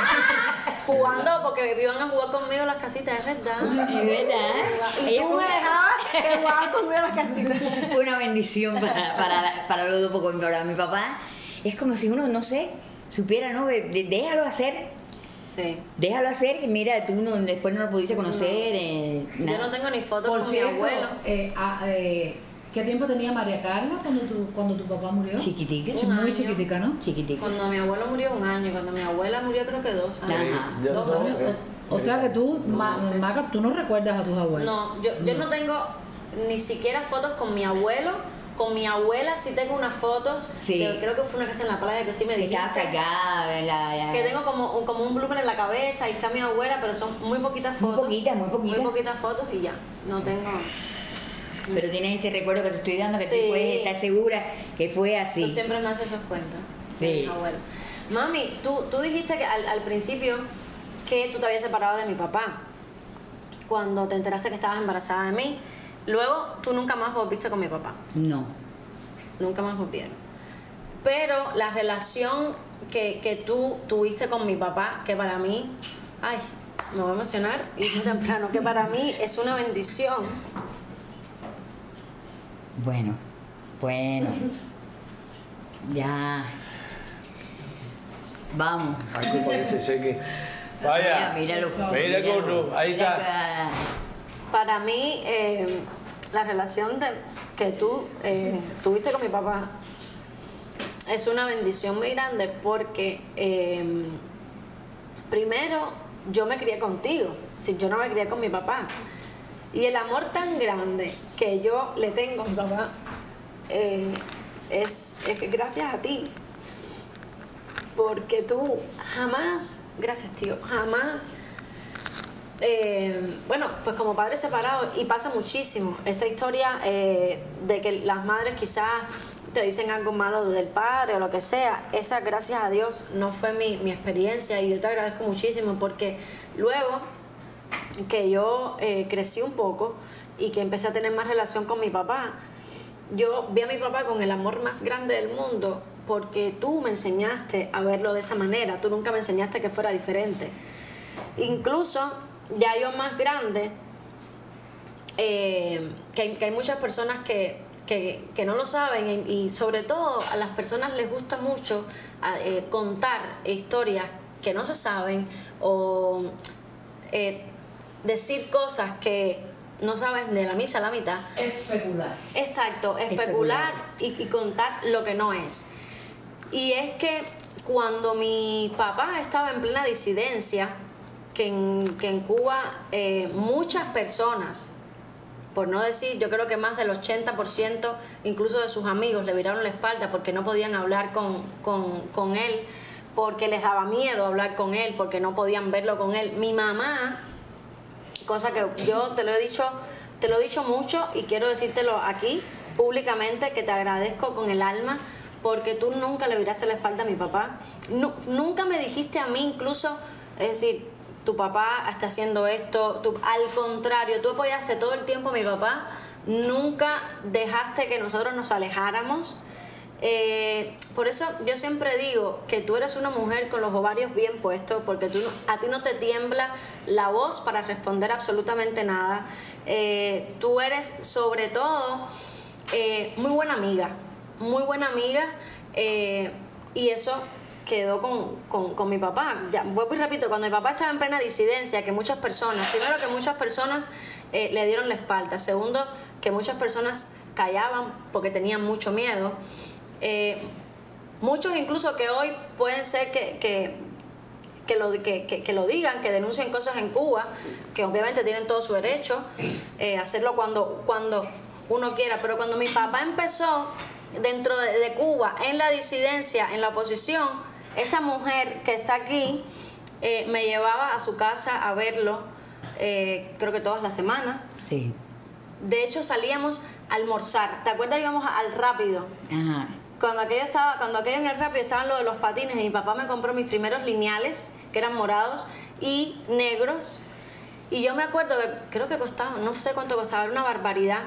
jugando porque iban a jugar conmigo en las casitas, es verdad. Es verdad. Y Ella tú fue, me dejabas que jugaban conmigo en las casitas. fue una bendición para, para, para los dos, porque para mi papá es como si uno, no sé, supiera, ¿no? De- de- déjalo hacer. Sí. Déjalo hacer y mira, tú no, después no lo pudiste conocer. eh, Yo nada. no tengo ni fotos Por con cierto, mi abuelo. eh, ah, eh, ¿qué tiempo tenía María Carla cuando tu, cuando tu papá murió? Chiquitica. Sí, Un muy año. chiquitica, ¿no? Chiquitica. Cuando mi abuelo murió un año y cuando mi abuela murió creo que dos años. Ajá. Ya Dos sabes, años. eh. O, o sea que tú, Ma- Maca, tú no recuerdas a tus abuelos. No, yo, yo no tengo ni siquiera fotos con mi abuelo. Con mi abuela sí tengo unas fotos. Sí. Que creo que fue una casa en la playa que sí me dijiste. Estaba cargada. La, la- Que tengo como, un- como un blooper en la cabeza y está mi abuela, pero son muy poquitas Muy fotos. poquitas, muy poquitas. Muy poquitas fotos y ya. No tengo. Pero tienes este recuerdo que te estoy dando que Sí. tú puedes estar segura que fue así. Tú siempre me haces esos cuentos. Sí. De mis abuelos. Mami, tú, tú dijiste que al, al principio que tú te habías separado de mi papá. Cuando te enteraste que estabas embarazada de mí. Luego tú nunca más volviste con mi papá. No. Nunca más volvieron. Pero la relación que, que tú tuviste con mi papá, que para mí, ay, me voy a emocionar y muy temprano, que para mí es una bendición. Bueno, bueno. Ya. Vamos. Algo parece ser que. Mira, Vaya. míralo. Mira, míralo. Gordo, ahí Mira está. acá. Para mí, eh, la relación de, que tú eh, tuviste con mi papá es una bendición muy grande porque eh, primero yo me crié contigo, si yo no me crié con mi papá. Y el amor tan grande que yo le tengo a mi papá eh, es, es gracias a ti. Porque tú jamás, gracias tío, jamás, eh, bueno, pues como padres separados, y pasa muchísimo, esta historia eh, de que las madres quizás te dicen algo malo del padre o lo que sea, esa gracias a Dios no fue mi, mi experiencia y yo te agradezco muchísimo porque luego que yo eh, crecí un poco y que empecé a tener más relación con mi papá, yo vi a mi papá con el amor más grande del mundo porque tú me enseñaste a verlo de esa manera, tú nunca me enseñaste que fuera diferente. Incluso ya yo más grande, eh, que, hay, que hay muchas personas que, que, que no lo saben y, y sobre todo a las personas les gusta mucho eh, contar historias que no se saben o eh, decir cosas que no saben de la misa a la mitad. Especular. Exacto, especular, y, y contar lo que no es. Y es que cuando mi papá estaba en plena disidencia, que en, que en Cuba eh, muchas personas, por no decir, yo creo que más del ochenta por ciento incluso de sus amigos le viraron la espalda porque no podían hablar con, con, con él, porque les daba miedo hablar con él, porque no podían verlo con él. Mi mamá, cosa que yo te lo he dicho, te lo he dicho mucho y quiero decírtelo aquí públicamente, que te agradezco con el alma, porque tú nunca le viraste la espalda a mi papá. Nu- nunca me dijiste a mí incluso, es decir, tu papá está haciendo esto, tú, al contrario, tú apoyaste todo el tiempo a mi papá, nunca dejaste que nosotros nos alejáramos. Eh, por eso yo siempre digo que tú eres una mujer con los ovarios bien puestos, porque tú no, a ti no te tiembla la voz para responder absolutamente nada. Eh, tú eres sobre todo eh, muy buena amiga, muy buena amiga, eh, y eso quedó con, con, con mi papá. Ya, vuelvo y repito, cuando mi papá estaba en plena disidencia, que muchas personas, primero que muchas personas eh, le dieron la espalda, segundo que muchas personas callaban porque tenían mucho miedo. Eh, muchos incluso que hoy pueden ser que, que, que, lo, que, que, que lo digan, que denuncien cosas en Cuba, que obviamente tienen todo su derecho, eh, hacerlo cuando, cuando uno quiera, pero cuando mi papá empezó dentro de, de Cuba, en la disidencia, en la oposición, esta mujer que está aquí eh, me llevaba a su casa a verlo, eh, creo que todas las semanas. Sí. De hecho salíamos a almorzar, ¿te acuerdas? Íbamos al Rápido. Ajá. Cuando aquello, estaba, cuando aquello en el Rápido estaban lo de los patines, y mi papá me compró mis primeros lineales, que eran morados y negros, y yo me acuerdo que creo que costaba, no sé cuánto costaba, era una barbaridad,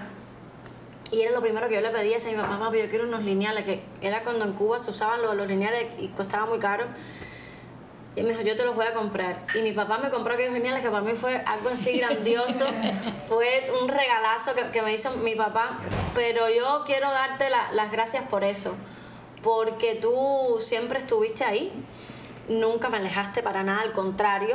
y era lo primero que yo le pedía a mi papá: papá, yo quiero unos lineales, que era cuando en Cuba se usaban los, los lineales y costaba muy caro. Y me dijo: yo te los voy a comprar. Y mi papá me compró aquellos lineales, que para mí fue algo así grandioso. Fue un regalazo que, que me hizo mi papá. Pero yo quiero darte la, las gracias por eso. Porque tú siempre estuviste ahí. Nunca me alejaste para nada, al contrario.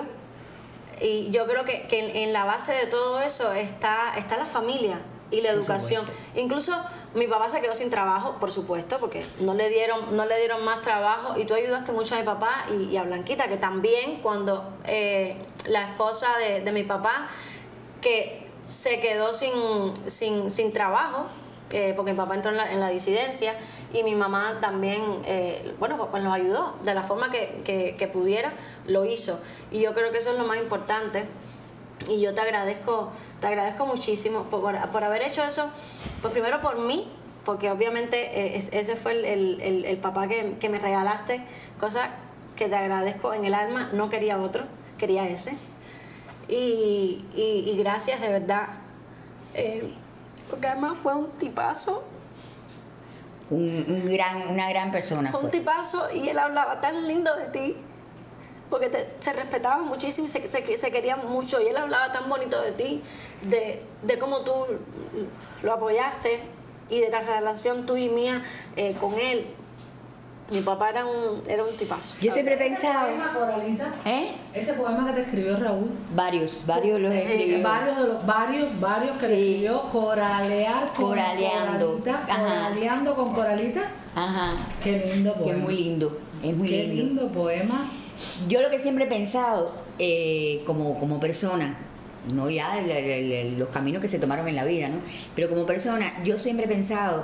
Y yo creo que, que en, en la base de todo eso está, está la familia y la educación. Incluso mi papá se quedó sin trabajo, por supuesto, porque no le dieron, no le dieron más trabajo, y tú ayudaste mucho a mi papá y, y a Blanquita, que también cuando eh, la esposa de, de mi papá, que se quedó sin, sin, sin trabajo, eh, porque mi papá entró en la, en la disidencia, y mi mamá también, eh, bueno, pues, pues nos ayudó de la forma que, que, que pudiera, lo hizo. Y yo creo que eso es lo más importante, y yo te agradezco, te agradezco muchísimo por, por haber hecho eso, pues primero por mí, porque obviamente eh, ese fue el, el, el, el papá que, que me regalaste, cosa que te agradezco en el alma. No quería otro, quería ese, y, y, y gracias de verdad, eh, porque además fue un tipazo. Un, un gran, una gran persona. Fue un tipazo, y él hablaba tan lindo de ti, porque te, se respetaba muchísimo y se, se, se quería mucho, y él hablaba tan bonito de ti, de, de cómo tú lo apoyaste y de la relación tuya y mía eh, con él. Mi papá era un, era un tipazo. Yo siempre he Ese pensado, poema, Coralita, ¿eh? ese poema que te escribió Raúl, Varios, varios los he eh, escrito. varios, de los, varios, varios que le Sí. escribió, coralear con Coraleando. Coralita, Ajá. coraleando con Coralita. Ajá, Qué lindo que poema. es muy lindo, es muy Qué lindo. lindo poema. Yo lo que siempre he pensado, eh, como, como persona, no ya el- el- el- los caminos que se tomaron en la vida, ¿no? Pero como persona, yo siempre he pensado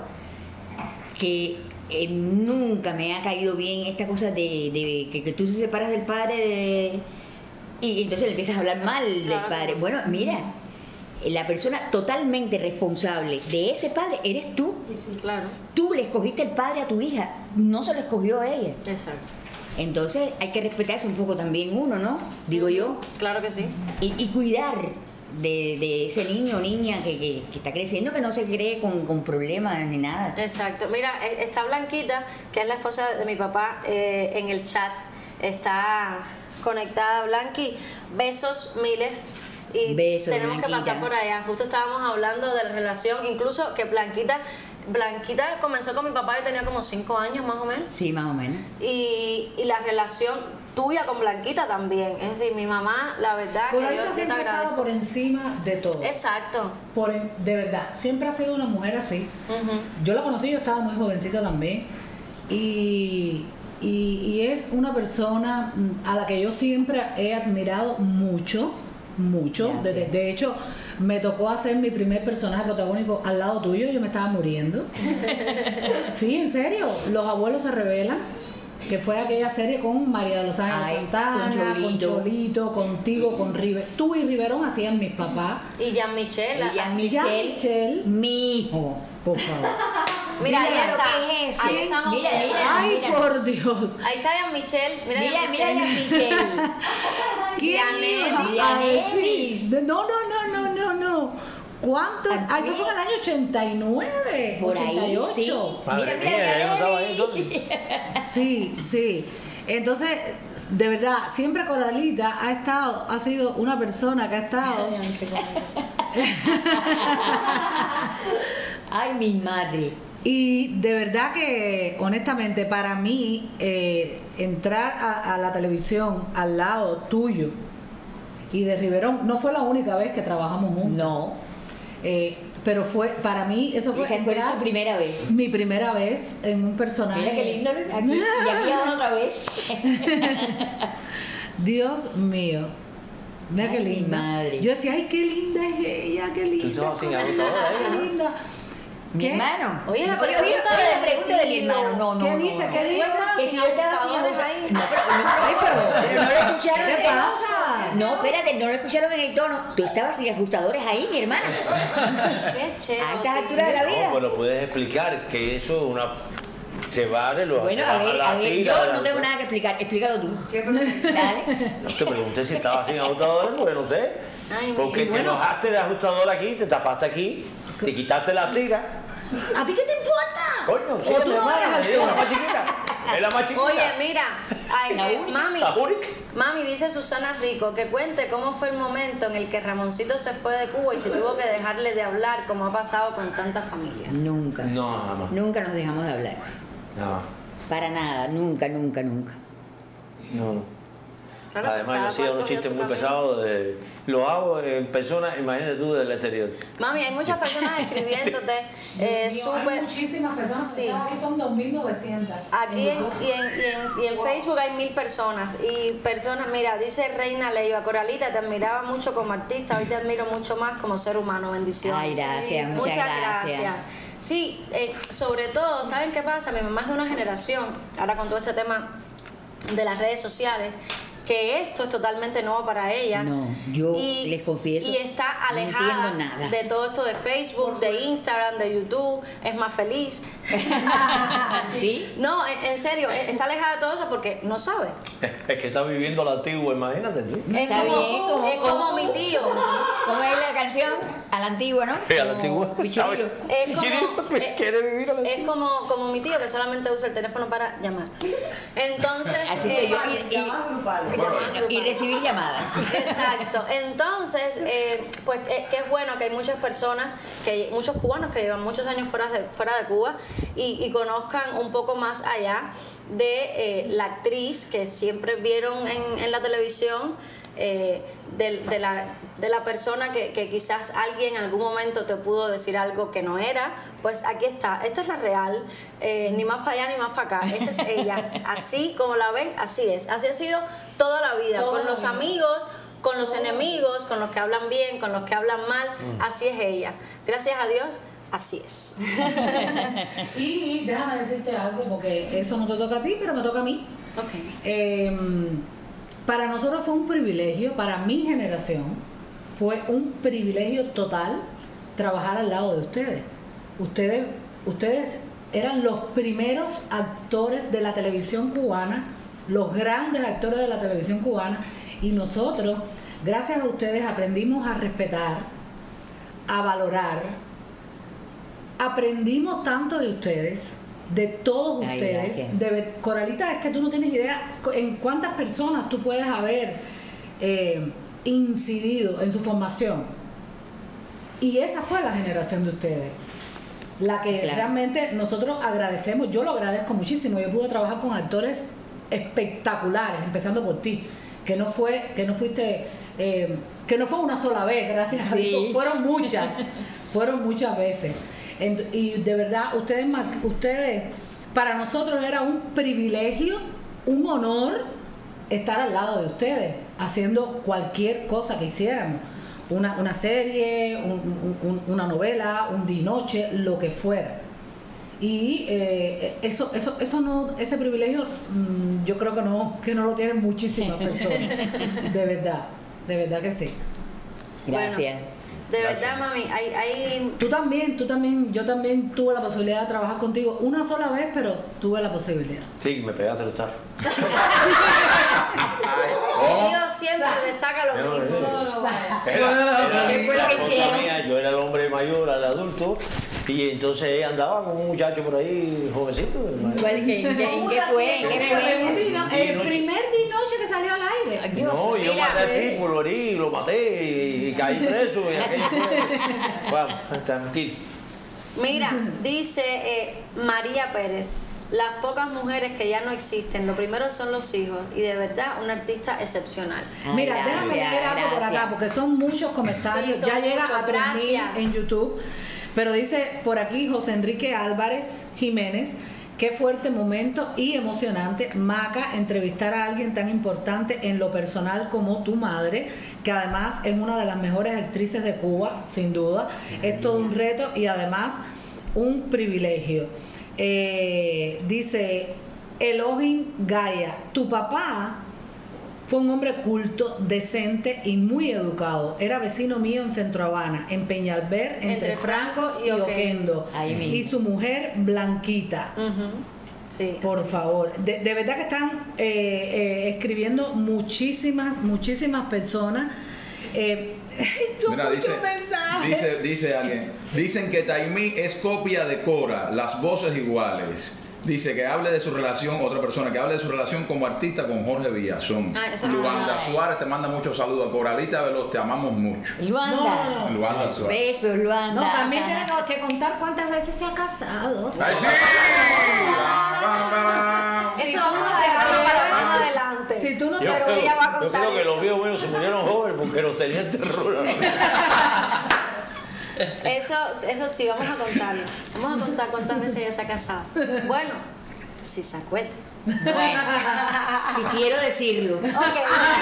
que eh, nunca me ha caído bien esta cosa de, de que, que tú se separas del padre de- y entonces le empiezas a hablar mal del claro. padre. Bueno, mira, la persona totalmente responsable de ese padre eres tú. Claro, Tú le escogiste el padre a tu hija, no se lo escogió a ella. exacto. Entonces hay que respetarse un poco también uno, ¿no? Digo yo. Claro que sí. Y, y cuidar de, de ese niño o niña que, que- que está creciendo, que no se cree con, con problemas ni nada. Exacto. Mira, e- está Blanquita, que es la esposa de mi papá, eh, en el chat. Está conectada, Blanqui. Besos miles. Y Besos, tenemos que Blanquita. pasar por allá. Justo estábamos hablando de la relación, incluso que Blanquita, Blanquita comenzó con mi papá, yo tenía como cinco años más o menos. Sí, más o menos. Y, y la relación tuya con Blanquita también. Es decir, mi mamá, la verdad, que yo, Coralita yo te siempre ha estado agradezco. por encima de todo. Exacto. Por, en- de verdad, siempre ha sido una mujer así. Ujú. Yo la conocí, yo estaba muy jovencita también. Y, y, y es una persona mm, a la que yo siempre he admirado mucho, mucho. De, de- de hecho, me tocó hacer mi primer personaje protagónico al lado tuyo, yo me estaba muriendo. Sí, en serio, los abuelos se revelan. Que fue aquella serie con María de los Ángeles Ay, Santana, con con Cholito. Cholito, contigo, con River. Tú y Riverón hacían mis papás. Y Jean Michel. Y a así- Michelle, Michelle. mi hijo. Por favor. Mira, ahí Mira lo está. que es eso. Ahí estamos. Mira, mira. Ay, por Dios. Ahí está Jean Michel. Mira, Mira, Jean mira, Michel. Michelle. ¿Quién iba Dianelis. a Dianelis. decir? No, no, no, no, no, no. ¿Cuántos? Ah, eso fue en el año ochenta y nueve, Por ahí, ochenta y ocho. sí. Madre Mira, mira, mía, ya no estaba ahí Dianelis. entonces. Sí, sí. Entonces, de verdad, siempre Coralita ha estado, ha sido una persona que ha estado. Ay, mi madre. Y de verdad que, honestamente, para mí, eh, entrar a, a la televisión al lado tuyo y de Riverón, no fue la única vez que trabajamos juntos. No. Eh, pero fue, para mí, eso fue Esa fue entrar tu primera vez. mi primera vez en un personaje. Mira qué lindo. Aquí, y aquí ahora otra vez. Dios mío. Mira Ay, qué mi linda. madre. Yo decía, ay, qué linda es ella, qué linda. estabas sin Coralita, agotadora, qué ¿eh? linda. Mi ¿Qué? hermano. Oye, la oye, pregunta oye, de la pregunta de mi tío. hermano. No, no. ¿Qué no, dice? no. ¿Qué Tú dice? estabas Que sin si yo estaba sin ajustadores abusa- ahí. No, pero, no, Ay, pero- pero no lo escucharon. ¿Qué te en- pasa? No, espérate, no lo escucharon en el tono. Tú estabas sin ajustadores ahí, mi hermana. Qué chévere. A estas alturas de la vida. No, pero puedes explicar que eso es una. Se vale lo Bueno, a ver, la a ver, tira, yo la- no tengo nada que explicar. Explícalo tú. Dale. No te pregunté si estabas sin ajustadores, porque no sé. Ay, Porque mi- te bueno. enojaste de ajustador aquí, te tapaste aquí, te quitaste la tira. ¿A ti qué te importa? Coño, sí, O tú mi no hermana, eres es la ajustador. más chiquita. Es la más chiquita. Oye, mira, ay, La eh, única. mami, La única. mami, dice Susana Rico, que cuente cómo fue el momento en el que Ramoncito se fue de Cuba y se tuvo que dejarle de hablar, como ha pasado con tantas familias. Nunca. No, nada más. Nunca nos dejamos de hablar. No, Para nada. Nunca, nunca, nunca. no. Claro, Además, yo cada hacía cual unos cogió chistes su muy camino. pesados. De, lo hago en persona, imagínate tú, del exterior. Mami, hay muchas personas escribiéndote, eh, Dios mío, hay súper... muchísimas personas, Sí. porque aquí son dos mil novecientas. Aquí en, y, en, y, en, y en Facebook hay mil personas y personas, mira, dice Reina Leiva, Coralita, te admiraba mucho como artista, hoy te admiro mucho más como ser humano, bendiciones. Ay, gracias, muchas gracias. Sí, eh, sobre todo, ¿saben qué pasa? Mi mamá es de una generación, ahora con todo este tema de las redes sociales, que esto es totalmente nuevo para ella. No, yo les confieso, Y está no alejada entiendo nada. de todo esto de Facebook, de Instagram, de YouTube, es más feliz. ¿Sí? No, en, en serio, eh, está alejada de todo eso porque no sabe. Es que está viviendo la antigua, imagínate tú. Es Está como, bien, como- es como como- mi tío. ¿Cómo es la canción? A la antigua, ¿no? Sí, a la Como antigua. Pichirilo. Es como, Chirilo, eh, quiere vivir a la es como, como mi tío que solamente usa el teléfono para llamar. Entonces, Así eh, soy yo. Y, y- llamadas y grupales. recibir llamadas. Exacto. Entonces, eh, pues eh, que es bueno que hay muchas personas, que muchos cubanos que llevan muchos años fuera de, fuera de Cuba y, y conozcan un poco más allá de eh, la actriz que siempre vieron en, en la televisión, eh, de, de, la, de la persona que, que quizás alguien en algún momento te pudo decir algo que no era. Pues aquí está, esta es la real, eh, ni más para allá ni más para acá, esa es ella, así como la ven, así es, así ha sido toda la vida, Toda con la los vida. amigos, con los enemigos, con los que hablan bien, con los que hablan mal, así es ella, gracias a Dios, así es. Y déjame decirte algo, porque eso no te toca a ti, pero me toca a mí. Okay. Eh, para nosotros fue un privilegio, para mi generación, fue un privilegio total trabajar al lado de ustedes. Ustedes, ustedes eran los primeros actores de la televisión cubana, los grandes actores de la televisión cubana, y nosotros, gracias a ustedes, aprendimos a respetar, a valorar, aprendimos tanto de ustedes, de todos Ay, ustedes. gracias. De ver- Coralita, es que tú no tienes idea en cuántas personas tú puedes haber eh, incidido en su formación. Y esa fue la generación de ustedes, la que Claro. realmente nosotros agradecemos. Yo lo agradezco muchísimo. Yo pude trabajar con actores espectaculares, empezando por ti, que no fue, que no fuiste, eh, que no fue una sola vez, gracias a Sí. Dios, fueron muchas, fueron muchas veces. Ent- y de verdad, ustedes, mar- ustedes, para nosotros era un privilegio, un honor estar al lado de ustedes, haciendo cualquier cosa que hiciéramos. Una, una serie, un- un- un- una novela, un día y noche, lo que fuera. Y eh, eso, eso, eso no, ese privilegio mm, yo creo que no, que no lo tienen muchísimas personas. De verdad, de verdad que sí. Gracias. Bueno, de Gracias. verdad, mami, hay, hay Tú también, tú también, yo también tuve la posibilidad de trabajar contigo una sola vez, pero tuve la posibilidad. Sí, me pegaste los tarros. Dios siempre le saca lo No, mismo. Era, era ¿Qué fue lo la que cosa hicieron? mía, yo era el hombre mayor, el adulto, y entonces ella andaba con un muchacho por ahí, jovencito. ¿Cuál- ¿En qué, en qué- en qué fue? ¿En qué El, fue? dino- Día y el noche. primer día y noche que salió al aire. Dios, No, y yo mira, maté al eh. tipo, lo herí, lo maté y, y caí preso y aquello fue. Vamos, tranquilo. Mira, dice eh, María Pérez, las pocas mujeres que ya no existen, lo primero son los hijos y de verdad una artista excepcional. Ay, Mira, gracias, déjame leer algo por acá, gracias. porque son muchos comentarios. Sí, son ya llega muchos, a tres mil gracias. en YouTube. Pero dice por aquí José Enrique Álvarez Jiménez, qué fuerte momento y emocionante, Maca, entrevistar a alguien tan importante en lo personal como tu madre, que además es una de las mejores actrices de Cuba, sin duda. Es todo un reto y además un privilegio. Eh, dice Elohim Gaia, tu papá fue un hombre culto, decente y muy educado. Era vecino mío en Centro Habana, en Peñalver, entre, Entre Francos Francos y y Oquendo. Ahí mismo. Y su mujer Blanquita. Ujú. Sí, Por así. favor, de, de verdad que están eh, eh, escribiendo muchísimas, muchísimas personas. Eh, son Mira, muchos dice, mensajes. dice, dice alguien, dicen que Taimí es copia de Cora, las voces iguales. Dice que hable de su relación, otra persona, que hable de su relación como artista con Jorge Villazón. Ah, eso es Luanda verdad. Suárez te manda muchos saludos. Coralita Veloz, te amamos mucho. Luanda. No, no, no. Luanda Suárez. Besos, Luanda. No, también tienen que contar cuántas veces se ha casado. ¡Ay, sí! Ba, ba, ba. Eso Si vamos tú no a dejarlo te para atreves- más adelante. Si tú no te Yo Pero creo, ella va a yo contar creo que eso. los viejos míos se murieron jóvenes porque los tenían terror. Eso, eso sí, vamos a contarlo. Vamos a contar cuántas veces ella se ha casado. Bueno, si se acuerda. Bueno, si quiero decirlo. Ok.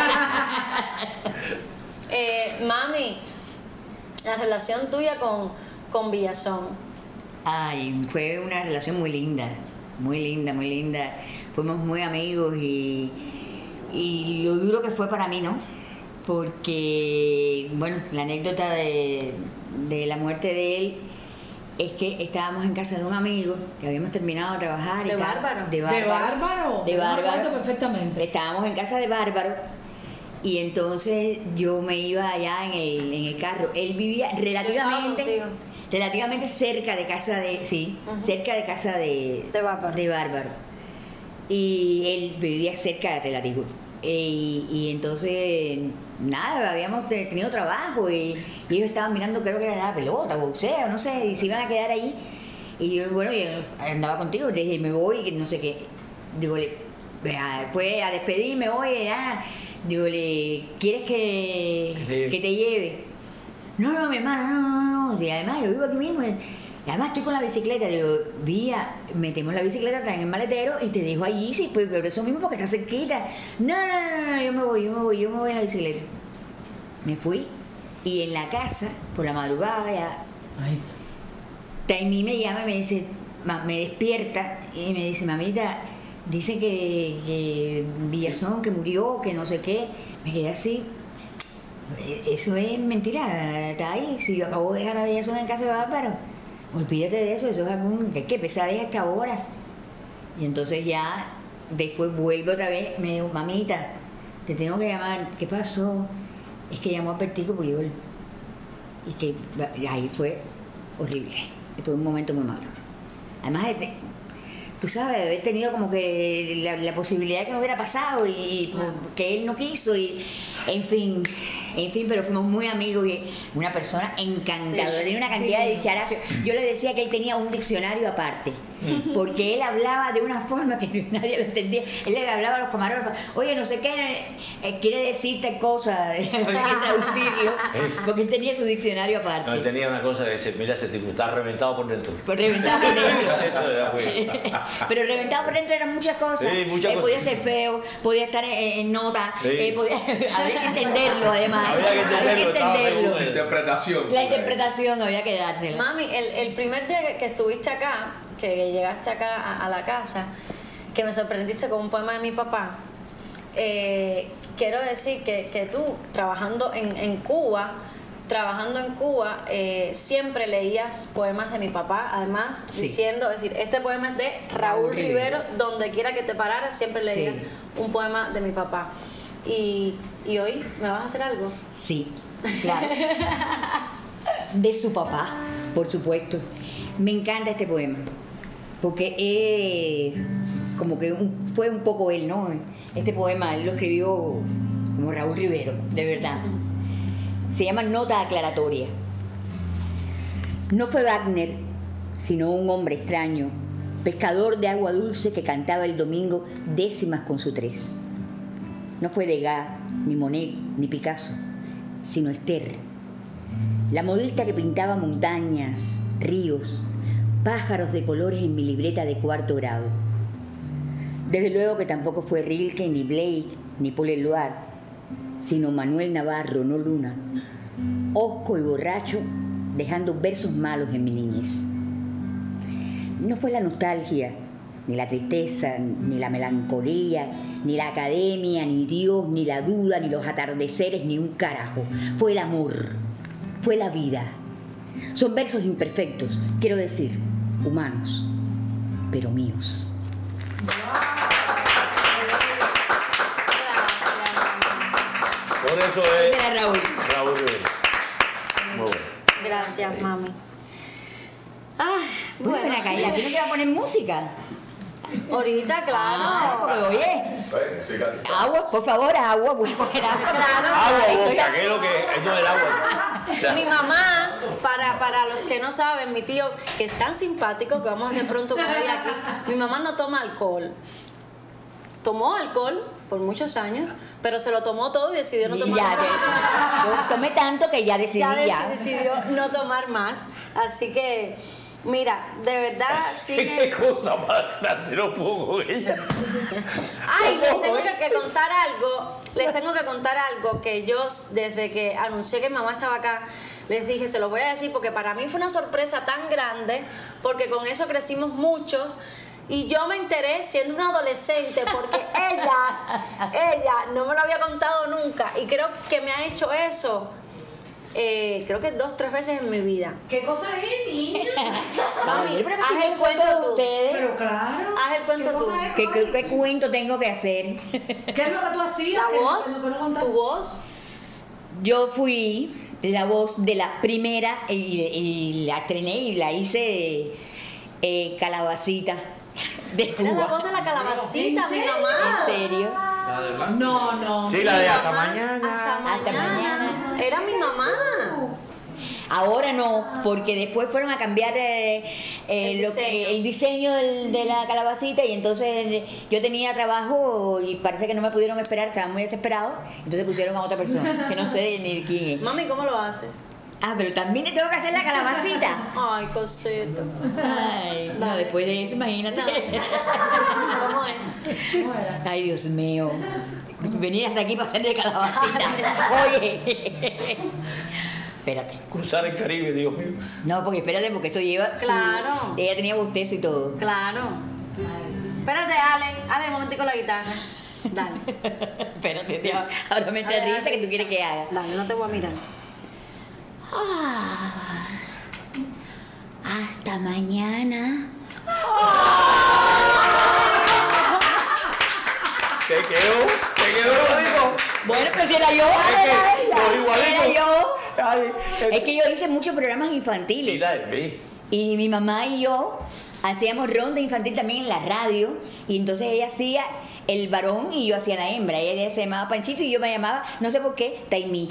Eh, mami, la relación tuya con, con Villazón. Ay, fue una relación muy linda, muy linda, muy linda. Fuimos muy amigos y, y lo duro que fue para mí, ¿no? Porque, bueno, la anécdota de, de la muerte de él es que estábamos en casa de un amigo que habíamos terminado de trabajar. y ¿De estaba- Bárbaro? De De Bárbaro. Bárbaro. De Yo me acuerdo Bárbaro. perfectamente. Estábamos en casa de Bárbaro y entonces yo me iba allá en el, en el carro. Él vivía relativamente, contigo. relativamente cerca de casa de, sí, Ujú. cerca de casa de, De Bárbaro. de Bárbaro. Y él vivía cerca de relativo. E- y, y entonces, nada, habíamos te- tenido trabajo y, y ellos estaban mirando, creo que era la pelota, boxeo, no sé, y se iban a quedar ahí. Y yo, bueno, yo andaba contigo, te dije, me voy, que no sé qué. Digo, le, fue a despedirme, oye, ah, digo, le, ¿quieres que, Sí. que te lleve? No, no, mi hermana, no, no, no. Y además, yo vivo aquí mismo. Y además, estoy con la bicicleta. Digo, Vía, metemos la bicicleta, traen el maletero y te dejo allí, sí, pues, pero eso mismo porque está cerquita. No, no, no, no, yo me voy, yo me voy, yo me voy en la bicicleta. Me fui y en la casa, por la madrugada, ya, Ay, Taimí me llama y me dice, ma- me despierta y me dice, mamita, dice que, que Villazón, que murió, que no sé qué. Me quedé así. Eso es mentira, está ahí. Si yo acabo de dejar a Villazón en casa de Bárbaro, olvídate de eso, eso es algún. ¿Qué, qué pesadilla hasta ahora? Y entonces ya, después vuelve otra vez, me dijo, mamita, te tengo que llamar, ¿qué pasó? Es que llamó a Pertico Puyol. Y que ahí fue horrible. Fue un momento muy malo. Además, de, te- tú sabes, de haber tenido como que la, la posibilidad de que no hubiera pasado y, y que él no quiso y en fin, en fin, pero fuimos muy amigos y una persona encantadora, Sí, tenía una cantidad de dicharacho. Yo le decía que él tenía un diccionario aparte, porque él hablaba de una forma que nadie lo entendía. Él le hablaba a los camarógrafos, oye, no sé qué, eh, quiere decir tal cosa, hay que traducirlo, porque él tenía su diccionario aparte. No, él tenía una cosa que dice, mira ese tipo, está reventado por dentro. Pues reventado por dentro. Eso era muy- Pero reventado por dentro eran muchas cosas. Sí, muchas Eh, cosas. podía ser feo, podía estar en, en nota, Sí. eh, podía, había que entenderlo además. Había que entenderlo, estaba entenderlo. seguro. Interpretación. La interpretación había que dársela. Mami, el, el primer día que, que estuviste acá, que llegaste acá a, a la casa, que me sorprendiste con un poema de mi papá, eh, quiero decir que, que tú, trabajando en, en Cuba, trabajando en Cuba, eh, siempre leías poemas de mi papá, además Sí. diciendo, es decir, este poema es de Raúl, Raúl Rivero, Rivero. donde quiera que te pararas, siempre leías Sí. un poema de mi papá. Y, y hoy, ¿me vas a hacer algo? Sí, claro. De su papá, por supuesto. Me encanta este poema, porque es como que un- fue un poco él, ¿no? Este poema él lo escribió como Raúl Rivero, de verdad. Se llama Nota Aclaratoria. No fue Wagner, sino un hombre extraño, pescador de agua dulce que cantaba el domingo décimas con su tres. No fue Degas, ni Monet, ni Picasso, sino Esther, la modista que pintaba montañas, ríos, pájaros de colores en mi libreta de cuarto grado. Desde luego que tampoco fue Rilke, ni Blake, ni Paul Eluard, sino Manuel Navarro, no Luna, hosco y borracho, dejando versos malos en mi niñez. No fue la nostalgia, ni la tristeza, ni la melancolía, ni la academia, ni Dios, ni la duda, ni los atardeceres, ni un carajo. Fue el amor, fue la vida. Son versos imperfectos, quiero decir, humanos, pero míos. Por eso Ese es era Raúl. Raúl Rivero. Muy bueno. Gracias, mami. Ah, Bueno, bueno, ven acá, ¿y aquí no se va a poner música? ahorita, claro. Ah, porque, oye, Bueno, sí, Katy. agua, por favor, agua, voy a coger agua. Agua o Estoy- boca, que es lo que esto del agua. Mi mamá, para, para los que no saben, mi tío, que es tan simpático, que vamos a hacer pronto comedia aquí, mi mamá no toma alcohol. Tomó alcohol por muchos años, pero se lo tomó todo y decidió no Y tomar ya, más. ya, yo tomé tanto que ya decidí Ya ya. deci- decidió no tomar más. Así que, mira, de verdad, sí. ¿Qué cosa más grande no puedo con ella? Ay, les tengo que, que contar algo, les tengo que contar algo que yo desde que anuncié que mi mamá estaba acá, les dije, se lo voy a decir porque para mí fue una sorpresa tan grande, porque con eso crecimos muchos y yo me enteré siendo una adolescente porque ella, ella no me lo había contado nunca y creo que me ha hecho eso. Eh, creo que dos, tres veces en mi vida. ¿Qué cosa es, niña? Mami, Ay, pero que haz si el yo soy cuento todos tú. ustedes. Pero claro. Haz el cuento ¿Qué tú. cosa es? ¿Qué, qué, qué cuento tengo que hacer? ¿Qué es lo que tú hacías? La ¿Qué- voz, qué me puedes contar? tu voz. Yo fui la voz de la primera y, y la estrené y la hice eh, calabacita de Era la Cuba. voz de la calabacita, ¿En mi serio? mamá. ¿En serio? La de blanco. No, no. Sí, la de hasta Mamá, mañana. Hasta mañana. Hasta mañana. Era mi mamá. Ahora no, porque después fueron a cambiar eh, eh, El lo que- diseño. el diseño del- de la calabacita y entonces yo tenía trabajo y parece que no me pudieron esperar, estaban muy desesperados, entonces pusieron a otra persona, que no sé ni quién es. Mami, ¿cómo lo haces? Ah, pero también le tengo que hacer la calabacita. Ay, cosito. Ay, no, después de eso, imagínate. ¿Cómo es? Ay, Dios mío. Venir hasta aquí para hacer de calabacita. Oye. Espérate. Cruzar el Caribe, Dios mío. No, porque espérate, porque esto lleva. su- Claro. ella tenía bostezo y todo. Claro. Espérate, Ale. Ale, un momentico la guitarra. Dale. Espérate, tío. Ahora me entra Ale, risa que tú risa. quieres que haga. Dale, no te voy a mirar. Ah, hasta mañana. ¿Qué quedó? ¿Qué quedó? Lo digo. Bueno, pero si era yo. Es que Era ella. lo igualito. Era yo. Ay, Es que yo hice muchos programas Sí, infantiles. dale, ve. Y mi mamá y yo hacíamos ronda infantil también en la radio. Y entonces ella hacía el varón y yo hacía la hembra. Ella se llamaba Panchito y yo me llamaba, no sé por qué, Taimí.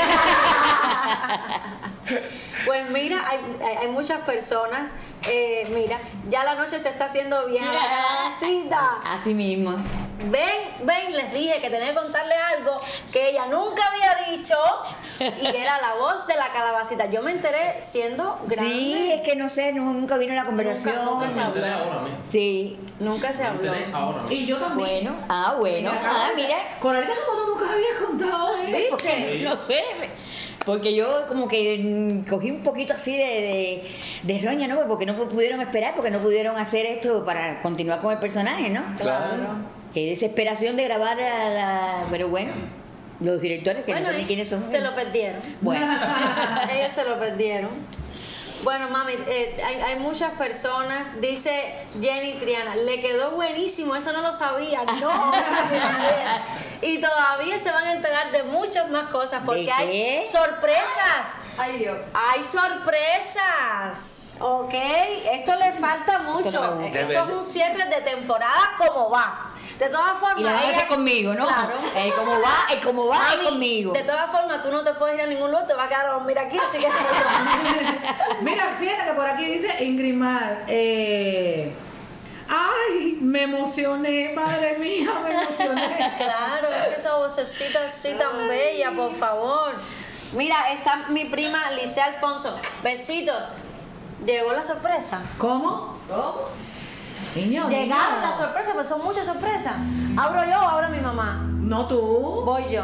Pues mira, hay, hay, hay muchas personas. Eh, mira, ya la noche se está haciendo bien a la calabacita. Así mismo. Ven, ven, les dije que tenía que contarle algo que ella nunca había dicho y era la voz de la calabacita. Yo me enteré siendo grande. Sí, es que no sé, no- nunca vino una conversación. nunca se Me enteré habló. ahora mismo. Sí. Nunca se Me habló. enteré ahora mismo. Y yo también. Bueno, ah, bueno. Ah, mira. Coralita, como tú nunca habías contado eso. ¿Viste? No sé. Porque yo como que mm, cogí un poquito así de, de, de roña, ¿no? Porque no pudieron esperar, porque no pudieron hacer esto para continuar con el personaje, ¿no? Claro. Qué desesperación de grabar a la... Pero bueno, los directores que Bueno, no saben quiénes son. se lo perdieron. Bueno, Ellos se lo perdieron. Bueno, mami, eh, hay, hay muchas personas, dice Jenny Triana, le quedó buenísimo, eso no lo sabía, no. Y todavía se van a enterar de muchas más cosas porque ¿De hay qué? sorpresas. Ay, Dios. Hay sorpresas, ¿ok? Esto le falta mucho. Esto no me gusta. Esto es un cierre de temporada como va. De todas formas, y la van a ella- hacer conmigo, ¿no? Claro. El como va, el como va Mami, es conmigo. de todas formas, tú no te puedes ir a ningún lugar, te vas a quedar a dormir aquí, así que... Mira, fíjate que por aquí dice Ingrid Mar. Eh, ay, me emocioné, madre mía, me emocioné. Claro, es que esa vocecita así tan bella, por favor. Mira, está mi prima Lice Alfonso. Besitos. Llegó la sorpresa. ¿Cómo? ¿Cómo? Niño, Llegaron niño. las sorpresas, pues son muchas sorpresas. ¿Abro yo o abro mi mamá? No tú. Voy yo.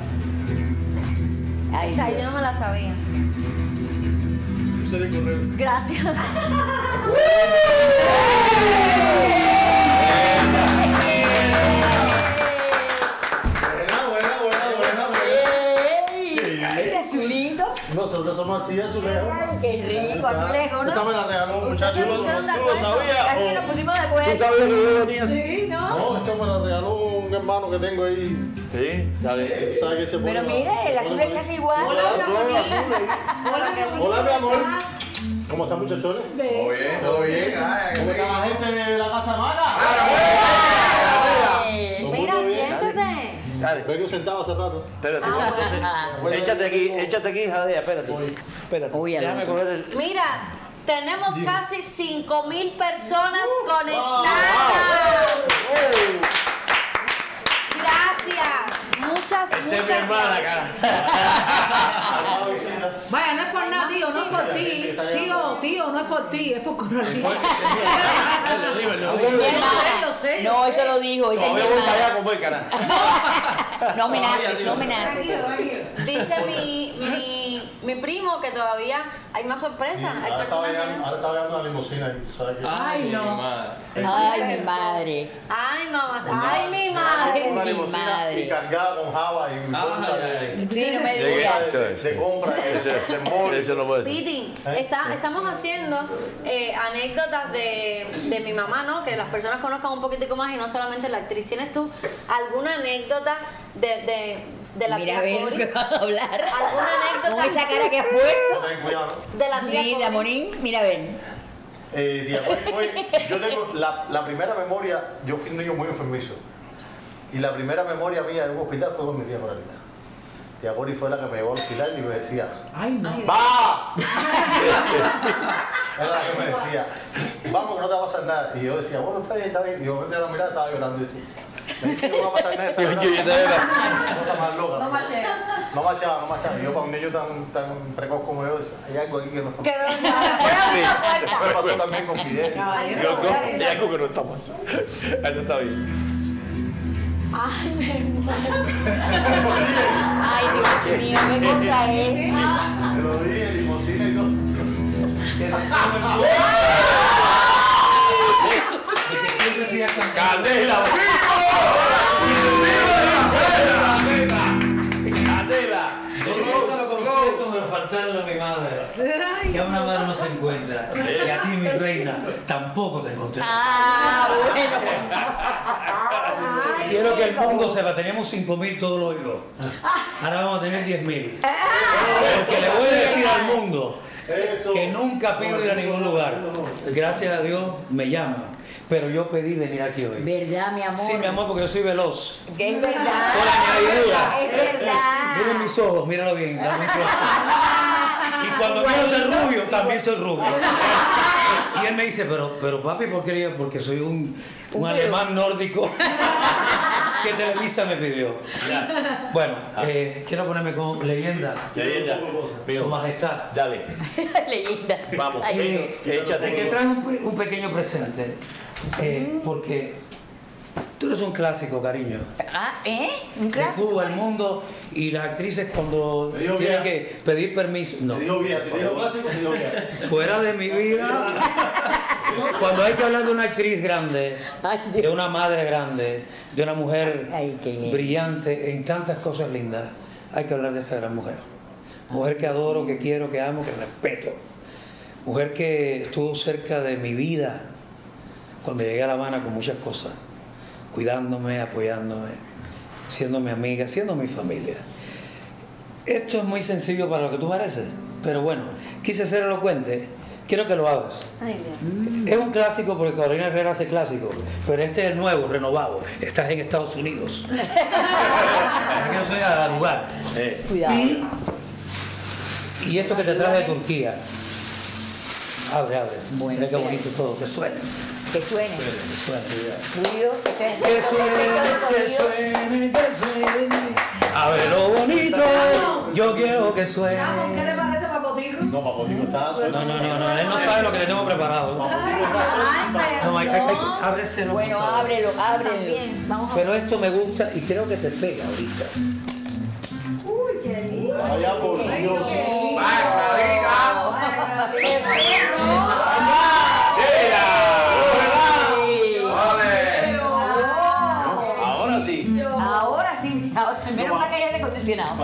Ay, Esta, yo no me la sabía. Use de correo. Gracias. Buena, buena, buena, buena, buena. ¡Ey! Ay, azulito. No, sorpresa más así, azulejo. Ay, qué rico, azulejo, ¿no? Esta me la regaló un muchacho. Ustedes ¿Tú lo- pusieron de tú lo acuerdo. sabías Casi o- que nos pusimos de ¿Tú acuerdo. sabías que yo venía así? Sí, ¿no? No, esta me la regaló un hermano que tengo ahí. Sí, dale. ¿Sabes que se pone Pero la- mire, el azul es pone- casi igual. Hola, todo el azul ahí. Hola, mi amor. Hola, mi amor. ¿Cómo están, muchachones? Todo bien, todo bien. Ay, ¿Cómo está la gente de la casa Mana? Eh, Mira, Todo bien. siéntate. Dale, Vengo sentado hace rato. espérate. Ah, Entonces, échate aquí, échate aquí, Jadea, espérate. Espérate. Uy, Déjame algo. coger el. Mira, tenemos casi cinco mil personas conectadas. Gracias. Muchas, Esa es muchas mi hermana, gracias. cara. A la visita. Vaya, no es por nada, tío, no es por ti. Está allá Tío, tío, no es por ti, es por Coralita. Lo digo, lo digo. Mi Yo hermana. sé, yo sé, yo No, sé. eso lo dijo. Esa es mi Todavía voy para allá hermana. con buen canal. No me Todavía, naces, tío. no me naces. Tranquilo, tranquilo. Dice mi, mi, mi primo que todavía hay más sorpresas. hay Ahora estaba personas llegando- que... ahora estaba llegando la limusina y ¿sabes qué? Ay, no. madre. Ay, mi madre. Ay, mamás, ay, mi Ay, madre. Una mi limusina madre. y cargada con java y bolsa de, Sí, no me ¿De digas. qué? de, de compra, de, de mall. Eso no puede ser. Piti, está- estamos haciendo eh, anécdotas de, de mi mamá, ¿no? Que las personas conozcan un poquitico más y no solamente la actriz. ¿Tienes tú alguna anécdota de, de, de la Mira a tía ver Cori? qué vas a hablar. ¿Alguna anécdota? Con esa cara que has puesto. Ten cuidado. De la tía Sí, Cori. Ramonín, mira a ver. Eh, Diagori fue, yo tengo la, la primera memoria, yo fui un niño muy enfermizo. Y la primera memoria mía en un hospital fue con mi tía Coralita. Diagori fue la que me llevó al hospital y me decía, Ay, no. ¡va! Era la que me decía, vamos que no te va a pasar nada. Y yo decía, bueno, está bien, está bien. Y yo me la mirada, estaba llorando y decía, me dice que no va a pasar nada, está llorando. Cosa más loca. No machea. No machaba, no machaba. Y yo para un niño tan, tan precoz como yo decía, hay algo aquí que no está mal. Que no, no, Me pasó también con Fidel. Yo no, hay algo que no está mal. Eso está bien. ay, me muero. Ay, Dios mío, qué cosa es. Te lo dije, limosina y todo. Que siempre sigas cantando. ¡Candela! ¡Candela! Yo creo que los conciertos me faltaron a mi madre. Que a una madre no se encuentra. Y a ti, mi reina, tampoco te encontré. Ah, bueno. Quiero que el mundo sepa, teníamos cinco mil todos los hijos. Ahora vamos a tener diez mil. Porque le voy a decir al mundo que nunca pido ir a ningún lugar. Gracias a Dios me llaman. Pero yo pedí venir aquí hoy. ¿Verdad, mi amor? Sí, mi amor, porque yo soy veloz. Que es verdad. Por añadidura. Es verdad. Miren mis ojos, míralo bien. Dame un close. Y cuando quiero ser rubio, también soy rubio. Y él me dice, pero, pero papi, ¿por qué? Porque soy un, un alemán nórdico que Televisa me pidió. Bueno, eh, quiero ponerme con leyenda. Leyenda. Su majestad. Dale. Leyenda. Vamos, Ay, sí, Te échate. traje un, pe- un pequeño presente. Eh, porque tú eres un clásico, cariño. Ah, ¿eh? Un De clásico. Cuba, el mundo, y las actrices cuando Me dijo tienen bien. que pedir permiso. No. Te digo bien, si te digo clásico, te digo bien. Fuera de mi vida. Cuando hay que hablar de una actriz grande, Ay, Dios. de una madre grande, de una mujer Ay, qué bien. brillante en tantas cosas lindas, hay que hablar de esta gran mujer. Mujer que adoro, que quiero, que amo, que respeto. Mujer que estuvo cerca de mi vida cuando llegué a La Habana con muchas cosas, cuidándome, apoyándome, siendo mi amiga, siendo mi familia. Esto es muy sencillo para lo que tú mereces, pero bueno, quise ser elocuente, quiero que lo hagas. Ay, Dios. Es un clásico porque Carolina Herrera hace clásico, pero este es el nuevo, renovado. Estás en Estados Unidos. Es que yo soy a lugar. Eh, Cuidado. Y, y esto que te traje de Turquía. Abre, abre. Bueno, Mira qué mira. bonito todo, que suene. Que suene. Que suene. Ruido. Que suene. Que suene, que suene, que suene. Abre lo bonito. Yo quiero que suene. ¿Qué le parece, Papotico? No, Papotico está suelto. No, no, no, no, él no sabe lo que le tengo preparado. Papotico está suelto. Ay, pero No, hay, hay, hay, no. ábreselo. Bueno, por favor. ábrelo, ábrelo. También, vamos a... Pero esto me gusta y creo que te pega ahorita. Uy, qué lindo. Allá por Dios. ahora sí. Ahora sí, ahora, menos mal que hay aire acondicionado.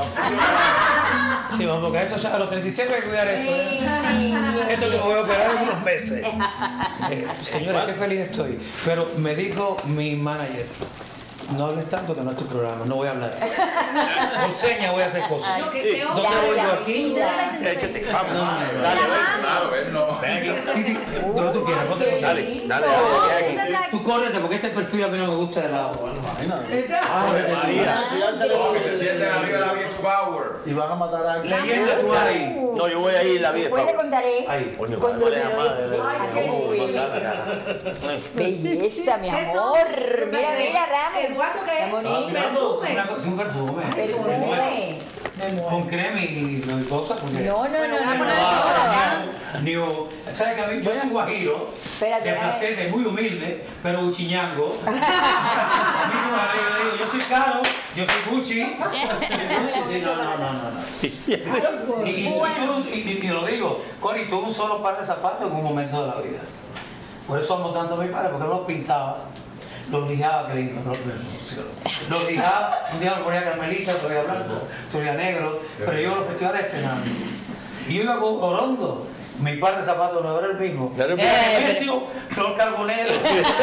Sí, vamos, porque esto ya- a los treinta y siete hay que cuidar esto. ¿eh? Sí, Esto que me voy a operar en unos meses. Eh, señores, qué feliz estoy. Pero me dijo mi manager, no hables tanto que no es tu programa, no voy a hablar. Por señas voy a hacer cosas. Ay, ¿Qué- qué ¿Dónde ya, voy ya, yo aquí? ya. Échate. Vamos. No, no, no, no. Dale, ven. Claro, él no. Ven aquí. Titi, donde tú quieras, ponte con- Dale, dale, dale. dale, aquí. Tú córrete porque este perfil a mí no me gusta de lado. María, tira el teléfono Que se sienten arriba de la Big Power. y van a matar a alguien. Leyenda tú ahí. No, yo voy a ir la vida. Después le contaré. Ahí. Coño, Cuando madre, me madre, doy- madre, Ay, ¿cómo qué pasar acá? Belleza, mi ¿Qué son? amor. Mira, mira, Ramos. Eduardo, ¿qué Qué es? bonito. Perfume. Una cosa- un perfume. Perfume. Con crema y mi cosa. Porque No, no, no, no, no, no, no. Ah, New, ¿sabes que a mí yo soy guajiro? Espérate, de a ver. placete, muy humilde, pero buchiñango. A mí no me digo, yo soy caro, yo soy Gucci. Gucci, sí, no, no, no, no. no. Y, y, y tú, y, y- y lo digo, Cori, tuve un solo par de zapatos en un momento de la vida. Por eso amo tanto a mi padre, porque él los pintaba. Los lijaba, que lindo. Los, los lijaba, un día me ponía carmelita, otro día blanco, otro día negro, pero yo los festivales estrenando. Y yo iba con Orondo, mi par de zapatos no era el mismo. Era el Era mismo. Nemesio, Flor Carbonero,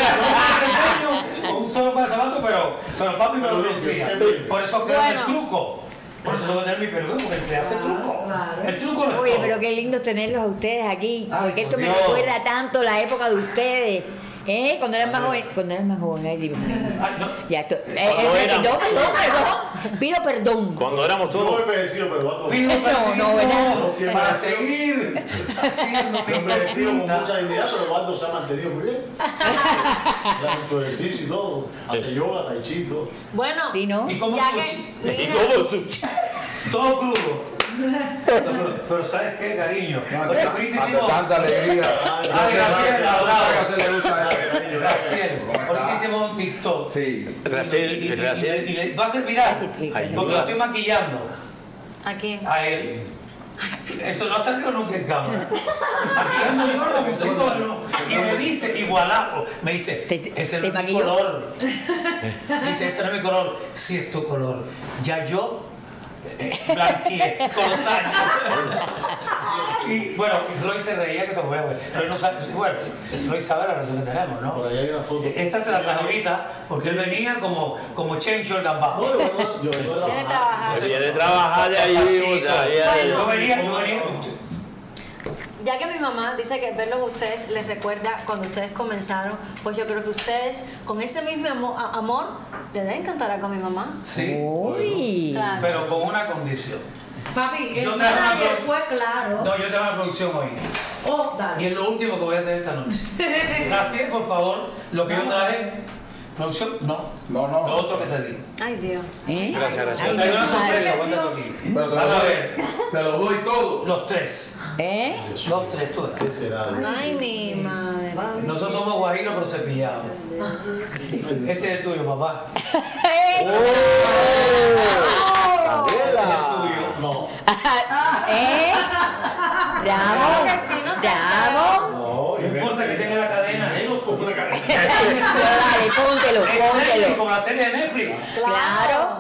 con un solo par de zapatos, pero, pero papi me lo producía. Por eso creo Bueno. el truco. Por eso tengo que tener mi peluca, porque te hace truco. El truco no es Oye, todo. pero qué lindo tenerlos a ustedes aquí, Ay, porque esto por me Dios. recuerda tanto la época de ustedes. ¿Eh? Cuando eran más jóvenes, cuando eran más jóvenes, ay, Dios mío. Ay, no. Ya estoy. Eh, Cuando eh, éramos. perdón, perdón, perdón. Pido perdón. Cuando éramos Yo no todos. me he perecido, pero va todo. Pido No, no, permiso. ¿verdad? No siempre para ha sido- seguir haciendo mi Siempre he sido con cosita. mucha dignidad, pero Waldo se ha mantenido muy bien. Hace mucho ejercicio y todo. Hace yoga, tai chi y todo. Bueno, Sí, ¿no? Y como ya sushi. que, ¿Y mira, cómo su- Todo crudo. Pero, pero ¿sabes qué, cariño? Porque ahorita Ante hicimos... tanta alegría. Ay, Yo sé- Graciela, yo sé que a bravo. usted le gusta eso. Graciela, ¿Cómo está? ahorita hicimos un TikTok. Sí. Graciela, Y- y- y- Graciela. y le va a ser viral. Ay, Porque lo estoy maquillando ¿a quién? a él. Eso no ha salido nunca en cámara. Maquillando yo lo visito de lo- y me dice, igualado, me dice, Te- ese te no es mi maquilló. color. Dice, ese no es mi color. Sí es tu color. Ya yo eh, blanqueé con los años. Y bueno, Roy se reía que se fue, güey. Roy no sabe, bueno, Roy sabe la relación que tenemos, ¿no? Por ahí hay una foto. Esta se la traje ahorita porque él venía como, como Chencho el gambado. No, yo vengo- yo vengo de Viene a trabajar. trabajar. Viene de trabajar de ahí, Despacito. otra, ya, ya. Yo venía, yo venía. Ya que mi mamá dice que verlos a ustedes les recuerda cuando ustedes comenzaron, pues yo creo que ustedes con ese mismo amo- a- amor le deben cantar a con mi mamá. Sí, Uy. Claro. pero con una condición. Papi, Yo el traje una manager pro- fue claro. No, yo tengo una producción hoy. Oh, Y dale. es lo último que voy a hacer esta noche. Así es, por favor, lo que yo traje. Producción, no. No, no. Lo otro que te di. Ay, Dios. ¿Eh? Gracias, gracias. Yo Ay, traigo una mi sorpresa, madre. aguántate aquí. Pero te Van lo a doy, ver, te lo doy todo. los tres. ¿Eh? Los tres, tú ¿Qué será? Ay, mi madre. Nosotros somos guajiros pero cepillados. Este es el tuyo, papá. Este es el tuyo. No. ¿Eh? ¿Te amo? Claro que sí, no ¿Te seas amo? No, No importa que tenga la cadena. menos como una cadena. Pero dale, póntelo, Es Netflix, póntelo. como la serie de Netflix. Claro.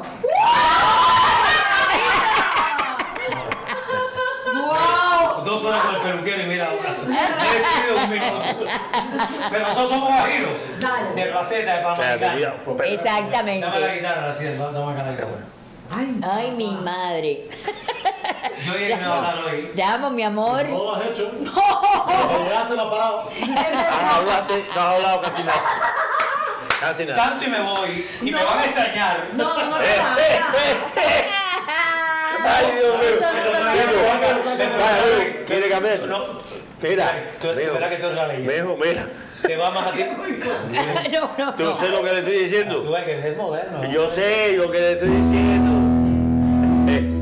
Dos horas con el peluquero y mira ahora. Le pido un minuto. Pero nosotros somos guajiros. Dale. De placeta, de Espérate, panamericana. cuidado. Dame la Exactamente. guitarra, así es, dame la guitarra. Ay, Ay, mi madre. Yo dije que me iba a hablar hoy. Te amo, mi amor. No lo has hecho. No. Llegaste la parado. Has hablado, no has hablado casi nada. Casi nada. Canto y me voy. Y me van a extrañar. no, no te Eh, vayas. eh, eh. Ay, Dios mío. Eso no te lo digo. Vaya, ¿quiere cambiar? No. Mira, Tú eres verdad que tú eres la leyenda. Mejo, mira. Te va más a ti. No, no, Tú no. sé lo que le estoy Tú diciendo. ves que es moderno. ¿no? Yo sé lo que le estoy diciendo. Eh.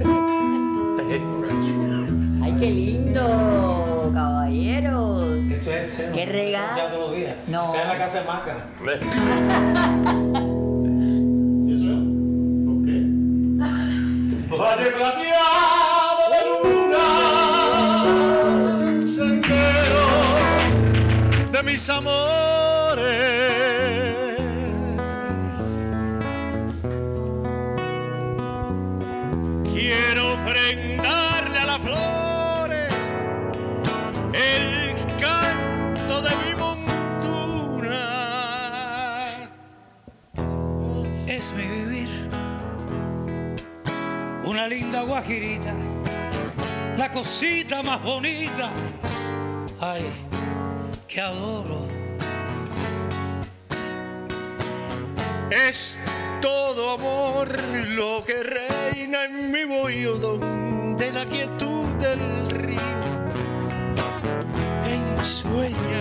Ay, qué lindo, caballero. Esto es externo. Qué regalo. Esto se hace todos los días. No. Está en la casa de Maca. Ve. ¿Y eso yo? ¿Por qué? Valle plateado de luna, sendero de mis amores. Quiero ofrendarle a las flores el canto de mi montura. Es mi vivir. Una linda guajirita. La cosita más bonita. Ay, que adoro. Es todo amor lo que reina en mi bohío de la quietud del río. Ensueña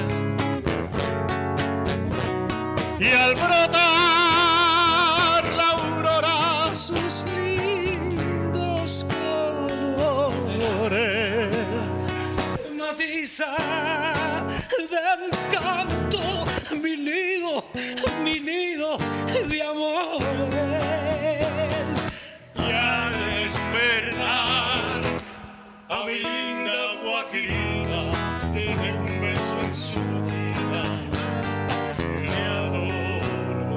y al brotar la aurora sus lindos colores Matiza de encanto mi nido, mi nido de amores. y al despertar a mi linda guajirita desde un beso en su vida me adoro.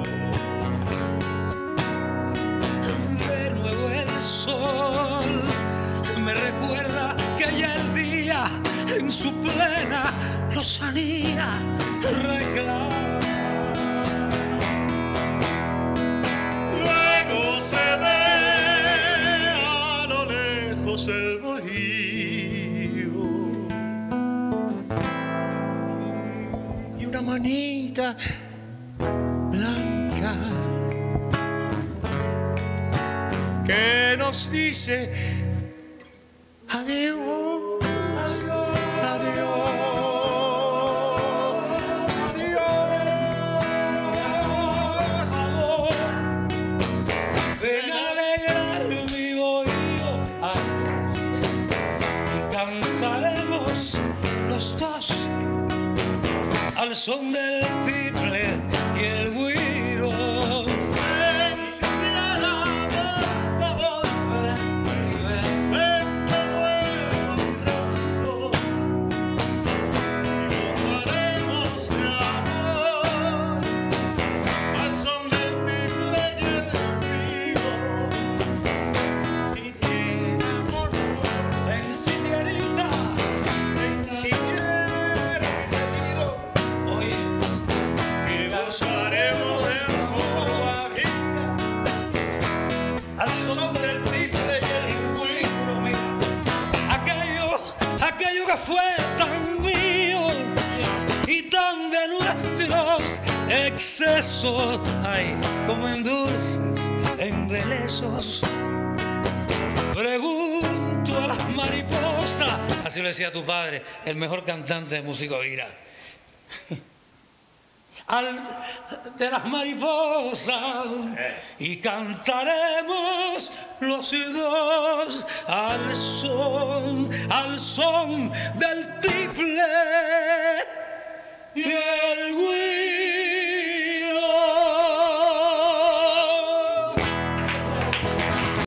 De nuevo el sol me recuerda que ya el día en su plena lozanía reclama. Luego se ve a lo lejos el bohío y una manita blanca que nos dice adiós. son del triple y el güiro. Ven, Sierra, por favor, ven, ven, ven de nuevo a mi rancho y gozaremos de amor al son del triple y el güiro. Si tiene amor, ven, Sierrita, ven, si quiere mi retiro, oye, que gozaremos de amor guajira al son del triple y el güiro. Mira, aquello, aquello que fue tan mío y tan de nuestros excesos, ay, como en dulces embelesos. Pregunto a las mariposas, así lo decía tu padre, el mejor cantante de música oíra. Al de las mariposas y cantaremos los dos al son, al son del triple